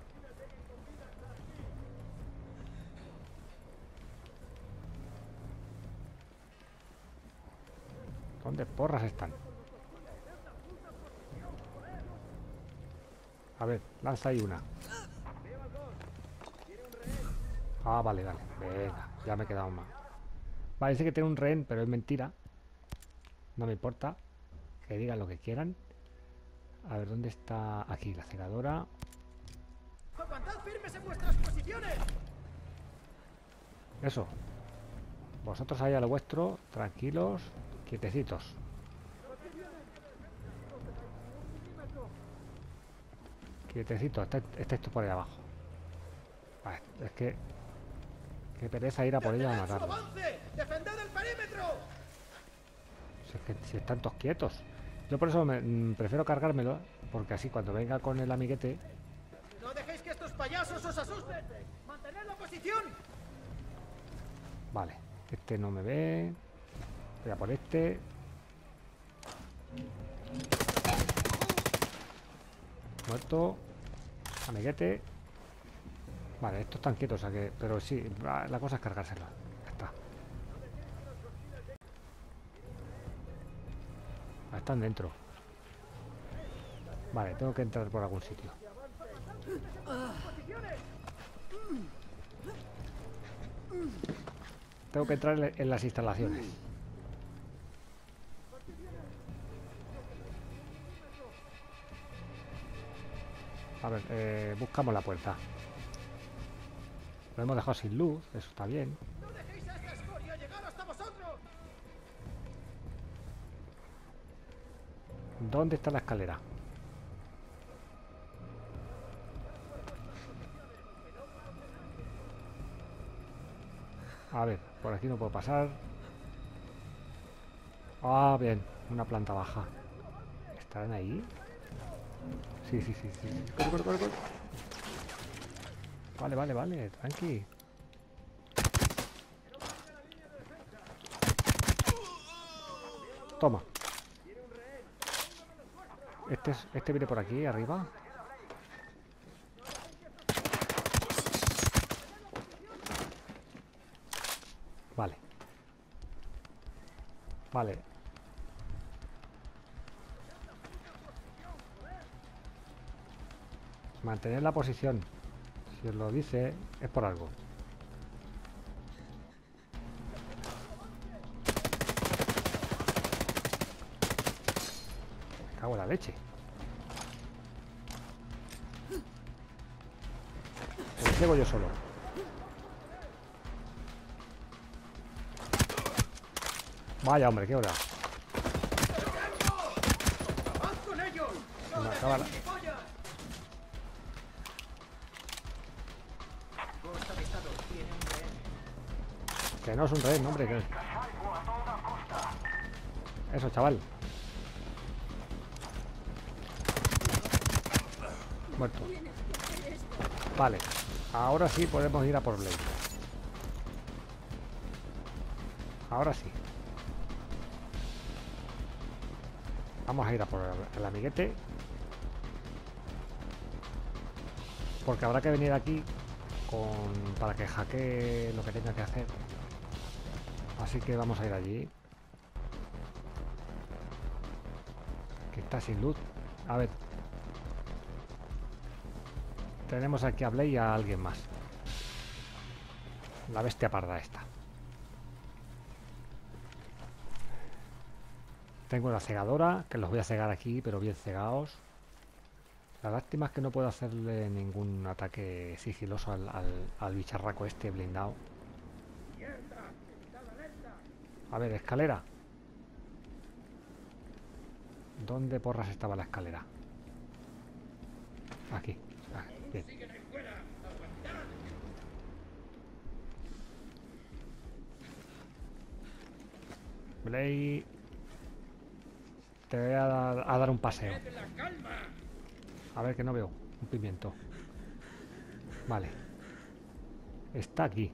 [SPEAKER 1] ¿Dónde porras están? A ver, lanza ahí una. Ah, vale, vale. Venga, ya me he quedado más. Vale, dice que tiene un rehén, pero es mentira. No me importa. Que digan lo que quieran. A ver, ¿dónde está? Aquí, la cegadora.
[SPEAKER 4] ¡Aguantad firmes en vuestras posiciones!
[SPEAKER 1] Eso. Vosotros ahí a lo vuestro, tranquilos, quietecitos. Quietecitos, estáis está esto por ahí abajo. Vale, es que... qué pereza ir a por ella a matarlos.
[SPEAKER 4] ¡Defended el perímetro!
[SPEAKER 1] Si es que si están todos quietos. Yo por eso me, mm, prefiero cargármelo, porque así cuando venga con el amiguete...
[SPEAKER 4] ¡No dejéis que estos payasos os asusten! ¡Mantened la posición!
[SPEAKER 1] Vale, este no me ve. Voy a por este. Muerto. Amiguete. Vale, estos están quietos, o sea que... pero sí, la cosa es cargárselo. Ya está. Ah, están dentro. Vale, tengo que entrar por algún sitio. Tengo que entrar en las instalaciones. A ver, eh, buscamos la puerta. Lo hemos dejado sin luz, eso está bien.
[SPEAKER 4] ¡No dejéis a esta escoria llegar hasta vosotros!
[SPEAKER 1] ¿Dónde está la escalera? Por aquí no puedo pasar. Ah, bien. Una planta baja. ¿Estarán ahí? Sí, sí, sí, sí. Corre, corre, corre, corre. Vale, vale, vale. Tranqui. Toma. Este, es, este viene por aquí, arriba. Vale. Vale. Mantener la posición. Si os lo dice, es por algo. Me cago en la leche. Me llego yo solo. Vaya, hombre, qué hora.
[SPEAKER 4] ¡Haz con ellos!
[SPEAKER 1] Se me acaba la... Que no es un rehén, hombre. Que... Eso, chaval. Muerto. Vale. Ahora sí podemos ir a por Blake. Ahora sí. Vamos a ir a por el amiguete. Porque habrá que venir aquí con... para que hackee lo que tenga que hacer. Así que vamos a ir allí. Que está sin luz. A ver. Tenemos aquí a Blake y a alguien más. La bestia parda esta. Tengo la cegadora, que los voy a cegar aquí, pero bien cegados. La lástima es que no puedo hacerle ningún ataque sigiloso al, al, al bicharraco este blindado. A ver, escalera. ¿Dónde porras estaba la escalera? Aquí. Ah, bien. Blake, te voy a dar, a dar un paseo. A ver, que no veo. Un pimiento. Vale. Está aquí.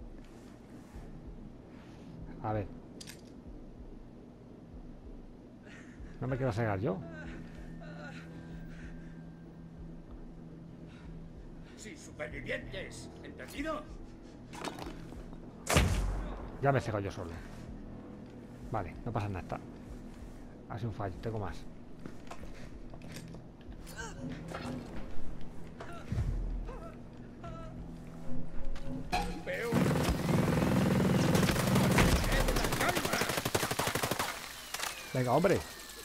[SPEAKER 1] A ver. No me quiero cegar yo.
[SPEAKER 6] Sin supervivientes, ¿entendido?
[SPEAKER 1] Ya me cego yo solo. Vale, no pasa nada. Está. Ha sido un fallo, tengo más.
[SPEAKER 6] Veo.
[SPEAKER 1] Venga, hombre.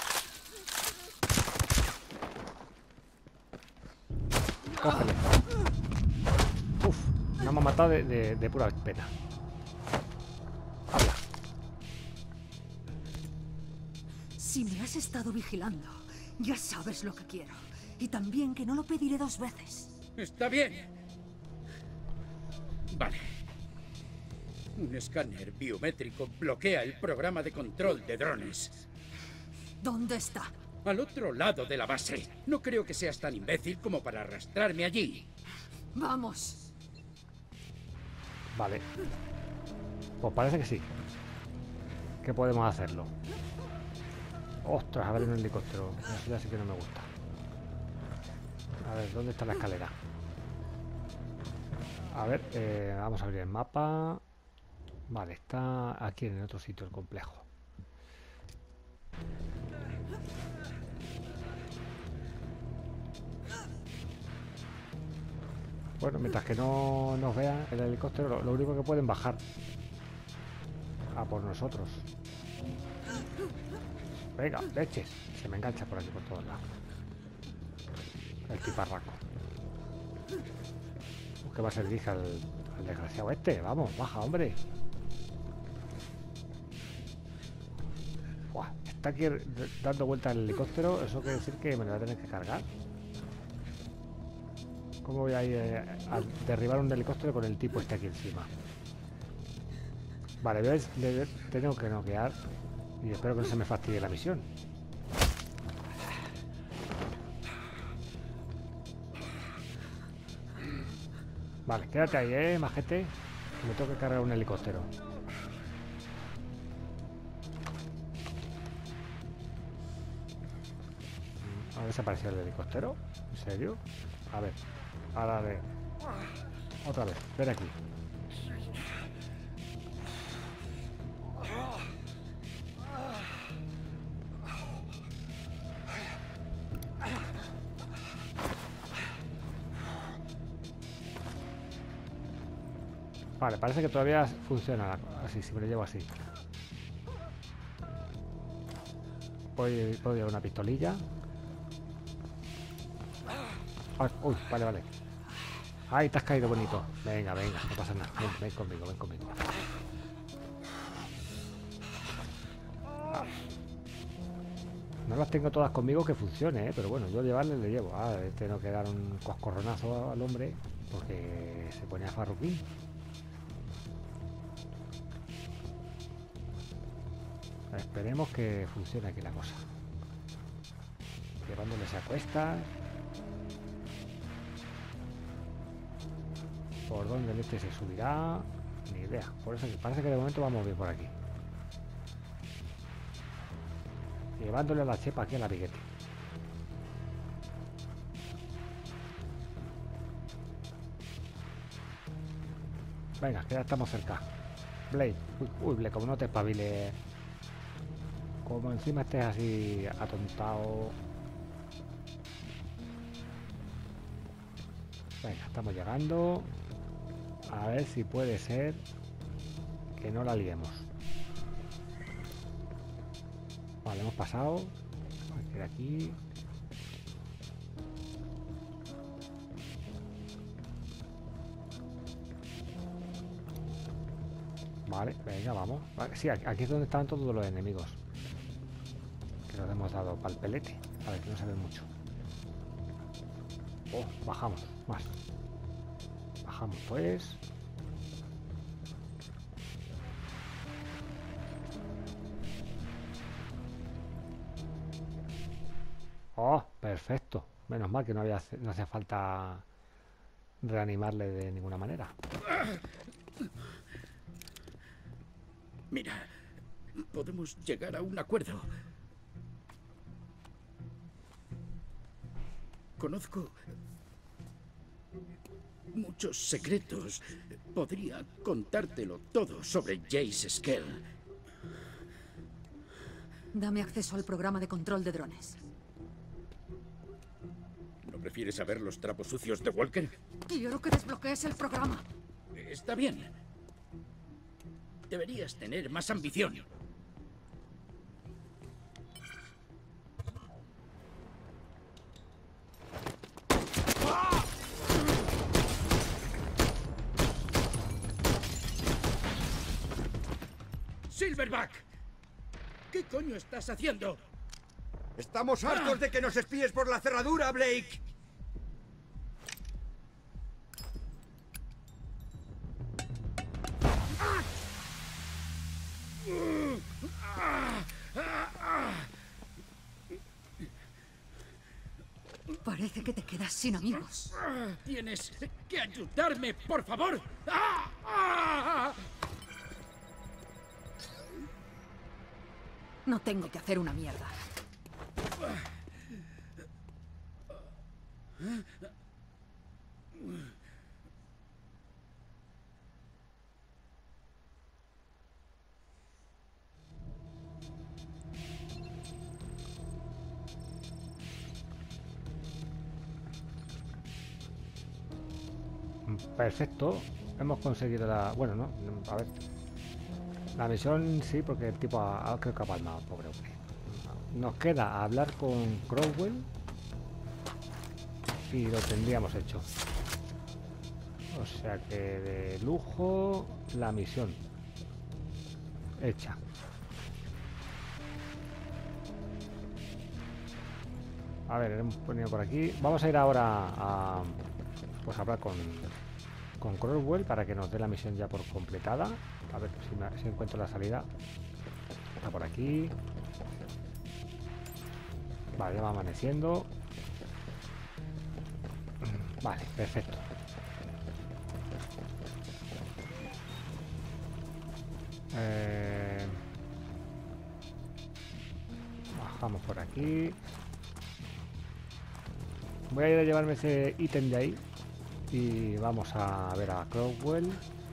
[SPEAKER 1] Cógele. Uf, me hemos matado de, de, de pura pena. Habla.
[SPEAKER 3] Si me has estado vigilando, ya sabes lo que quiero. Y también que no lo pediré dos veces.
[SPEAKER 6] Está bien. Vale. Un escáner biométrico bloquea el programa de control de drones.
[SPEAKER 3] ¿Dónde está?
[SPEAKER 6] Al otro lado de la base. No creo que seas tan imbécil como para arrastrarme allí.
[SPEAKER 3] Vamos.
[SPEAKER 1] Vale. Pues parece que sí. Que podemos hacerlo. Ostras, a ver un helicóptero. Eso ya sí que no me gusta. A ver, ¿dónde está la escalera? A ver, eh, vamos a abrir el mapa. Vale, está aquí en el otro sitio el complejo. Bueno, mientras que no nos vea el helicóptero, lo, lo único que pueden bajar a por nosotros. Venga, leches. Se me engancha por aquí por todos lados. El tiparraco. ¿Qué va a servir al, al desgraciado este? Vamos, baja, hombre. Buah, está aquí dando vueltas el helicóptero. Eso quiere decir que me lo voy a tener que cargar. ¿Cómo voy a ir eh, a derribar un helicóptero con el tipo este aquí encima? Vale, ¿ves? Le tengo que noquear. Y espero que no se me fastidie la misión. Vale, quédate ahí, eh, majete. Me tengo que cargar un helicóptero. ¿Ha desaparecido el helicóptero? ¿En serio? A ver, ahora de... Otra vez, ven aquí. Vale, parece que todavía funciona así, si me lo llevo así. Voy, voy a una pistolilla. Ah, uy, vale, vale. Ay, te has caído bonito. Venga, venga, no pasa nada. Ven, ven conmigo, ven conmigo. Ah. No las tengo todas conmigo que funcione, ¿eh? Pero bueno, yo llevarle le llevo. Ah, tengo que dar un coscorronazo al hombre porque se pone a farruquín. Esperemos que funcione aquí la cosa. Llevándole se acuesta. ¿Por dónde el este se subirá? Ni idea. Por eso parece que de momento vamos bien por aquí. Llevándole la chepa aquí a la piquete. Venga, que ya estamos cerca. Blade. Uy, uy, Blade, como no te espabiles. Como encima estés así atontado. Venga, estamos llegando. A ver si puede ser que no la liemos. Vale, hemos pasado. Aquí, de aquí. Vale, venga, vamos. Vale, sí, aquí es donde están todos los enemigos. Que nos hemos dado pa'l pelete. A ver, que no se ve mucho. Oh, bajamos, más. Bajamos pues. Oh, perfecto. Menos mal que no había, no hacía falta reanimarle de ninguna manera.
[SPEAKER 6] Mira, podemos llegar a un acuerdo. Conozco muchos secretos. Podría contártelo todo sobre Jace Skell.
[SPEAKER 3] Dame acceso al programa de control de drones.
[SPEAKER 6] ¿No prefieres saber los trapos sucios de Walker?
[SPEAKER 3] Quiero que desbloquees el programa.
[SPEAKER 6] Está bien. Deberías tener más ambición. ¡Silverback! ¿Qué coño estás haciendo?
[SPEAKER 8] Estamos hartos de que nos espíes por la cerradura, Blake.
[SPEAKER 3] Parece que te quedas sin amigos.
[SPEAKER 6] Tienes que ayudarme, por favor. ¡Ah! ¡Ah!
[SPEAKER 3] No tengo que hacer una mierda.
[SPEAKER 1] Perfecto. Hemos conseguido la... Bueno, no. A ver. La misión sí, porque el tipo ha, creo que ha palmado, pobre hombre. Nos queda hablar con Crowell y lo tendríamos hecho. O sea que de lujo la misión hecha. A ver, hemos ponido por aquí. Vamos a ir ahora a pues a hablar con con Croswell para que nos dé la misión ya por completada. A ver si, me, si encuentro la salida. Está por aquí. Vale, ya va amaneciendo. Vale, perfecto. Eh, bajamos por aquí. Voy a ir a llevarme ese ítem de ahí. Y vamos a ver a Croswell.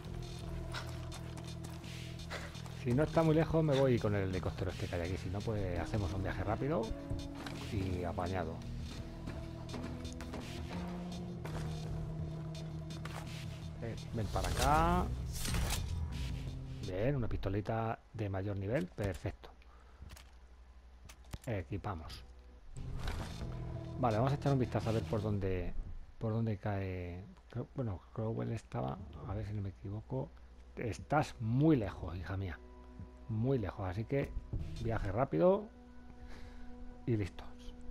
[SPEAKER 1] Si no está muy lejos me voy con el helicóptero este que hay aquí. Si no, pues hacemos un viaje rápido y apañado. Eh, ven para acá. Bien, una pistolita de mayor nivel. Perfecto. Equipamos. Vale, vamos a echar un vistazo a ver por dónde por dónde cae. Bueno, Crowell estaba, a ver si no me equivoco. Estás muy lejos, hija mía. Muy lejos, así que viaje rápido y listos.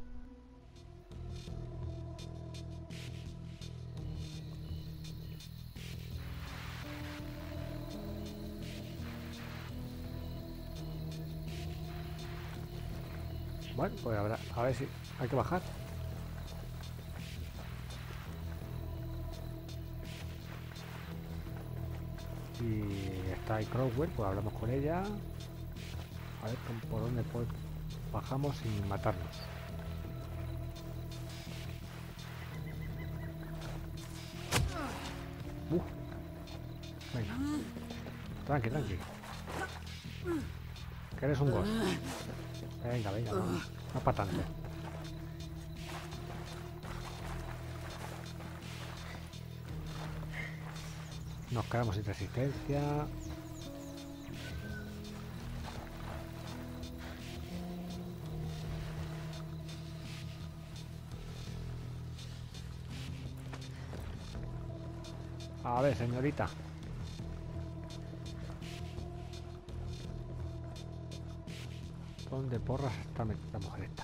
[SPEAKER 1] Bueno, pues habrá, a ver si hay que bajar. Y está ahí Croswell, pues hablamos con ella. A ver por dónde pues bajamos sin matarnos. Uh. Venga. Tranqui, tranqui. Que eres un ghost. Venga, venga, no, no para tanto. Nos quedamos sin resistencia. A ver, señorita. ¿Dónde porras está la mujer esta?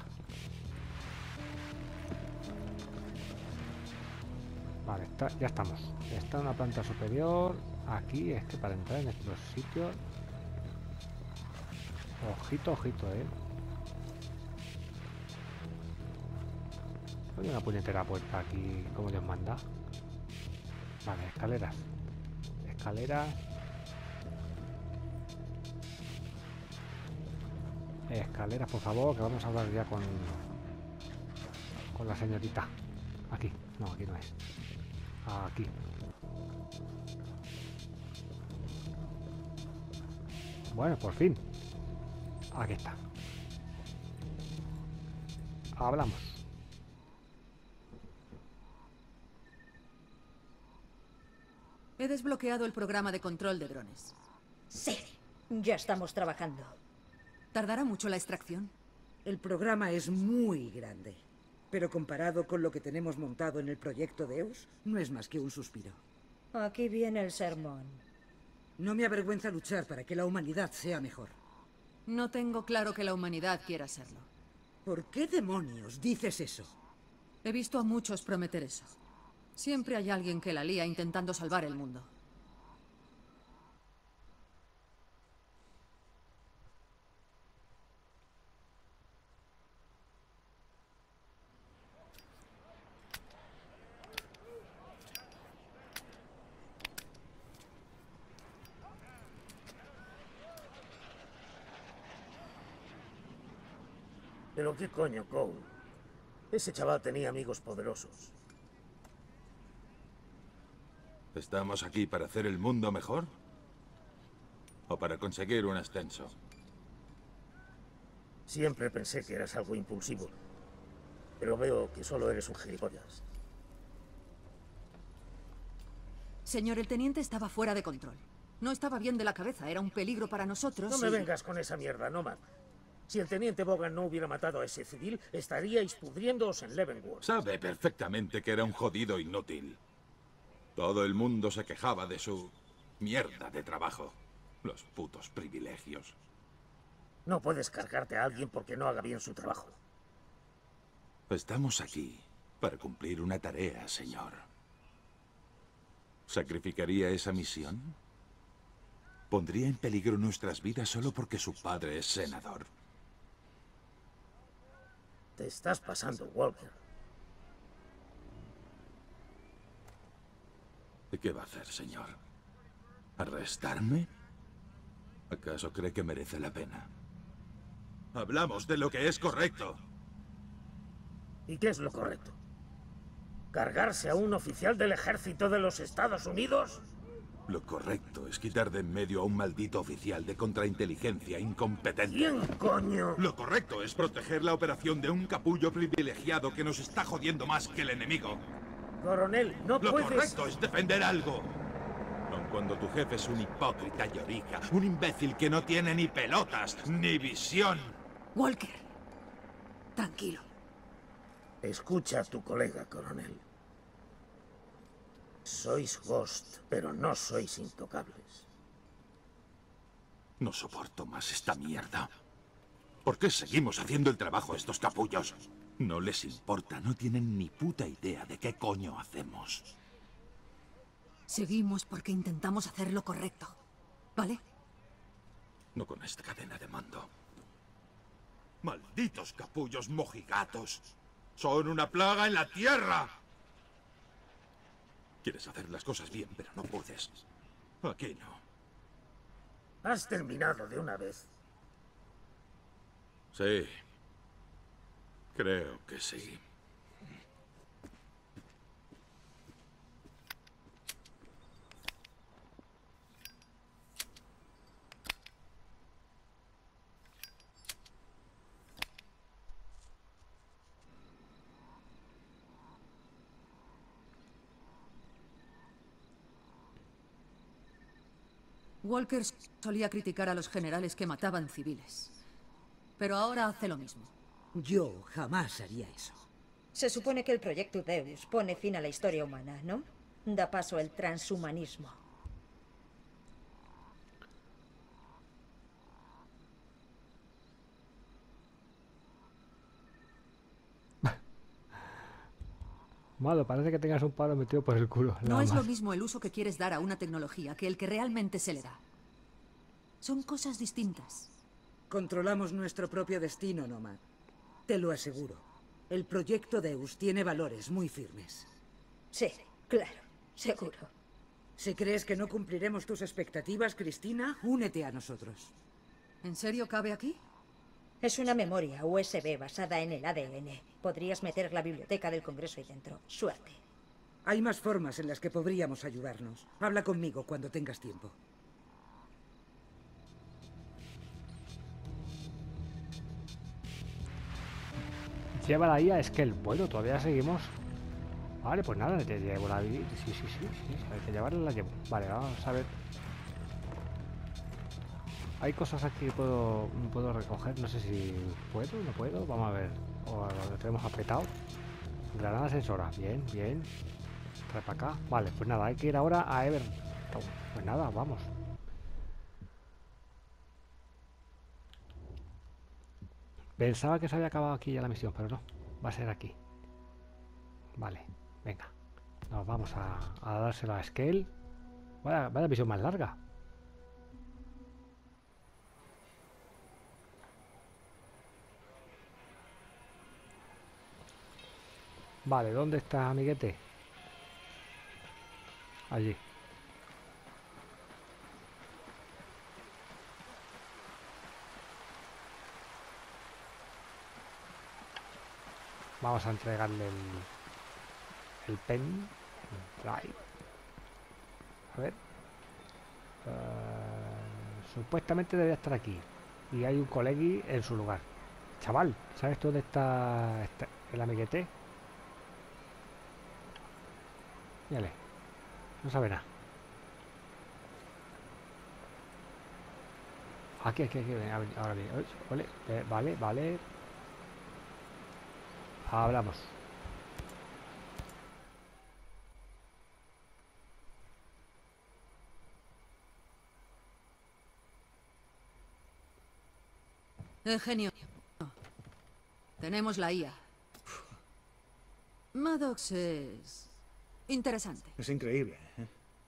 [SPEAKER 1] Vale, está, ya estamos. Está en una planta superior. Aquí es que para entrar en estos sitios. Ojito, ojito, eh. Hay una puñetera puerta aquí, como Dios manda. Vale, escaleras. Escaleras. Escaleras, por favor, que vamos a hablar ya con con la señorita. Aquí, no, aquí no es. Aquí. Bueno, por fin. Aquí está. Hablamos.
[SPEAKER 3] He desbloqueado el programa de control de drones.
[SPEAKER 9] Sí, ya estamos trabajando.
[SPEAKER 3] ¿Tardará mucho la extracción?
[SPEAKER 10] El programa es muy grande, pero comparado con lo que tenemos montado en el proyecto Deus, no es más que un suspiro.
[SPEAKER 9] Aquí viene el sermón.
[SPEAKER 10] No me avergüenza luchar para que la humanidad sea mejor.
[SPEAKER 3] No tengo claro que la humanidad quiera serlo.
[SPEAKER 10] ¿Por qué demonios dices eso?
[SPEAKER 3] He visto a muchos prometer eso. Siempre hay alguien que la lía intentando salvar el mundo.
[SPEAKER 11] Pero qué coño, Cole. Ese chaval tenía amigos poderosos.
[SPEAKER 12] ¿Estamos aquí para hacer el mundo mejor? ¿O para conseguir un ascenso?
[SPEAKER 11] Siempre pensé que eras algo impulsivo. Pero veo que solo eres un gilipollas.
[SPEAKER 3] Señor, el teniente estaba fuera de control. No estaba bien de la cabeza, era un peligro para nosotros.
[SPEAKER 11] No me
[SPEAKER 3] y...
[SPEAKER 11] vengas con esa mierda, Nomad. Si el teniente Bogan no hubiera matado a ese civil, estaríais pudriéndoos en Leavenworth.
[SPEAKER 12] Sabe perfectamente que era un jodido inútil. Todo el mundo se quejaba de su mierda de trabajo. Los putos privilegios.
[SPEAKER 11] No puedes cargarte a alguien porque no haga bien su trabajo.
[SPEAKER 12] Estamos aquí para cumplir una tarea, señor. ¿Sacrificaría esa misión? ¿Pondría en peligro nuestras vidas solo porque su padre es senador?
[SPEAKER 11] Te estás pasando, Walker.
[SPEAKER 12] ¿Y qué va a hacer, señor? ¿Arrestarme? ¿Acaso cree que merece la pena? Hablamos de lo que es correcto.
[SPEAKER 11] ¿Y qué es lo correcto? ¿Cargarse a un oficial del ejército de los Estados Unidos?
[SPEAKER 12] Lo correcto es quitar de en medio a un maldito oficial de contrainteligencia incompetente.
[SPEAKER 11] ¿Quién, coño?
[SPEAKER 12] Lo correcto es proteger la operación de un capullo privilegiado que nos está jodiendo más que el enemigo.
[SPEAKER 11] Coronel, no
[SPEAKER 12] Lo
[SPEAKER 11] puedes...
[SPEAKER 12] correcto es defender algo. Aun cuando tu jefe es un hipócrita llorica, un imbécil que no tiene ni pelotas, ni visión.
[SPEAKER 3] Walker, tranquilo.
[SPEAKER 11] Escucha a tu colega, coronel. Sois Ghost, pero no sois intocables.
[SPEAKER 12] No soporto más esta mierda. ¿Por qué seguimos haciendo el trabajo a estos capullos? No les importa, no tienen ni puta idea de qué coño hacemos.
[SPEAKER 3] Seguimos porque intentamos hacer lo correcto, ¿vale?
[SPEAKER 12] No con esta cadena de mando. ¡Malditos capullos mojigatos! ¡Son una plaga en la tierra! Quieres hacer las cosas bien, pero no puedes. Aquí no.
[SPEAKER 11] ¿Has terminado de una vez?
[SPEAKER 12] Sí. Creo que sí.
[SPEAKER 3] Walker solía criticar a los generales que mataban civiles. Pero ahora hace lo mismo.
[SPEAKER 10] Yo jamás haría eso.
[SPEAKER 9] Se supone que el proyecto Deus pone fin a la historia humana, ¿no? Da paso al transhumanismo.
[SPEAKER 1] Malo, parece que tengas un palo metido por el culo.
[SPEAKER 3] No
[SPEAKER 1] nada
[SPEAKER 3] es
[SPEAKER 1] más.
[SPEAKER 3] lo mismo el uso que quieres dar a una tecnología que el que realmente se le da. Son cosas distintas.
[SPEAKER 10] Controlamos nuestro propio destino, Nomad. Te lo aseguro. El proyecto Deus tiene valores muy firmes.
[SPEAKER 9] Sí, claro, seguro.
[SPEAKER 10] Si crees que no cumpliremos tus expectativas, Cristina, únete a nosotros.
[SPEAKER 3] ¿En serio cabe aquí?
[SPEAKER 9] Es una memoria U S B basada en el A D N. Podrías meter la biblioteca del Congreso ahí dentro. Suerte.
[SPEAKER 10] Hay más formas en las que podríamos ayudarnos. Habla conmigo cuando tengas tiempo.
[SPEAKER 1] Llévala ahí a Skell. Bueno, todavía seguimos. Vale, pues nada, te llevo la... Sí, sí, sí, sí, hay que llevarla, la llevo. Vale, vamos a ver. Hay cosas aquí que puedo, puedo recoger, no sé si puedo, no puedo, vamos a ver. O lo tenemos apretado. Granada sensora, bien, bien. Trae para acá. Vale, pues nada, hay que ir ahora a Ever. Pues nada, vamos. Pensaba que se había acabado aquí ya la misión, pero no, va a ser aquí. Vale, venga. Nos vamos a, a dársela a Skell. Vaya, vaya misión más larga. Vale, ¿dónde está, amiguete? Allí. Vamos a entregarle el, el pen. El drive. A ver. Uh, supuestamente debería estar aquí. Y hay un colegui en su lugar. Chaval, ¿sabes tú dónde está, está el amiguete? Mírale. No sabe nada. Aquí, aquí, aquí. Ahora bien. Vale, vale, vale. Hablamos.
[SPEAKER 3] Eugenio. Tenemos la I A. Maddox es... interesante.
[SPEAKER 13] Es increíble, ¿eh?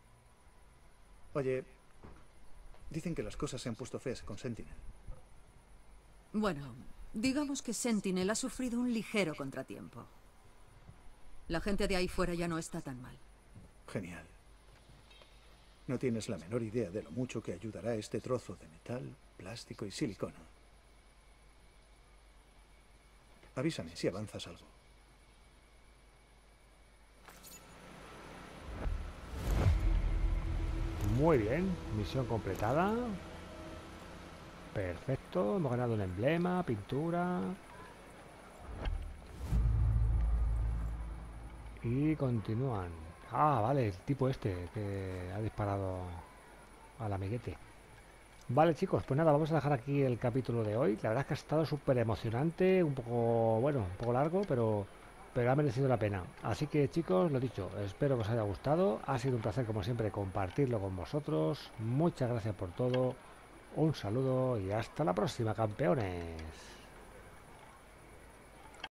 [SPEAKER 13] Oye, dicen que las cosas se han puesto feas con Sentinel.
[SPEAKER 3] Bueno, digamos que Sentinel ha sufrido un ligero contratiempo. La gente de ahí fuera ya no está tan mal.
[SPEAKER 13] Genial. No tienes la menor idea de lo mucho que ayudará este trozo de metal, plástico y silicona. Avísame si avanzas algo.
[SPEAKER 1] Muy bien, misión completada. Perfecto, hemos ganado un emblema, pintura. Y continúan. Ah, vale, el tipo este que ha disparado al amiguete. Vale, chicos, pues nada, vamos a dejar aquí el capítulo de hoy. La verdad es que ha estado súper emocionante, un poco, bueno, un poco largo, pero, pero ha merecido la pena. Así que, chicos, lo dicho, espero que os haya gustado. Ha sido un placer, como siempre, compartirlo con vosotros. Muchas gracias por todo. Un saludo y hasta la próxima, campeones.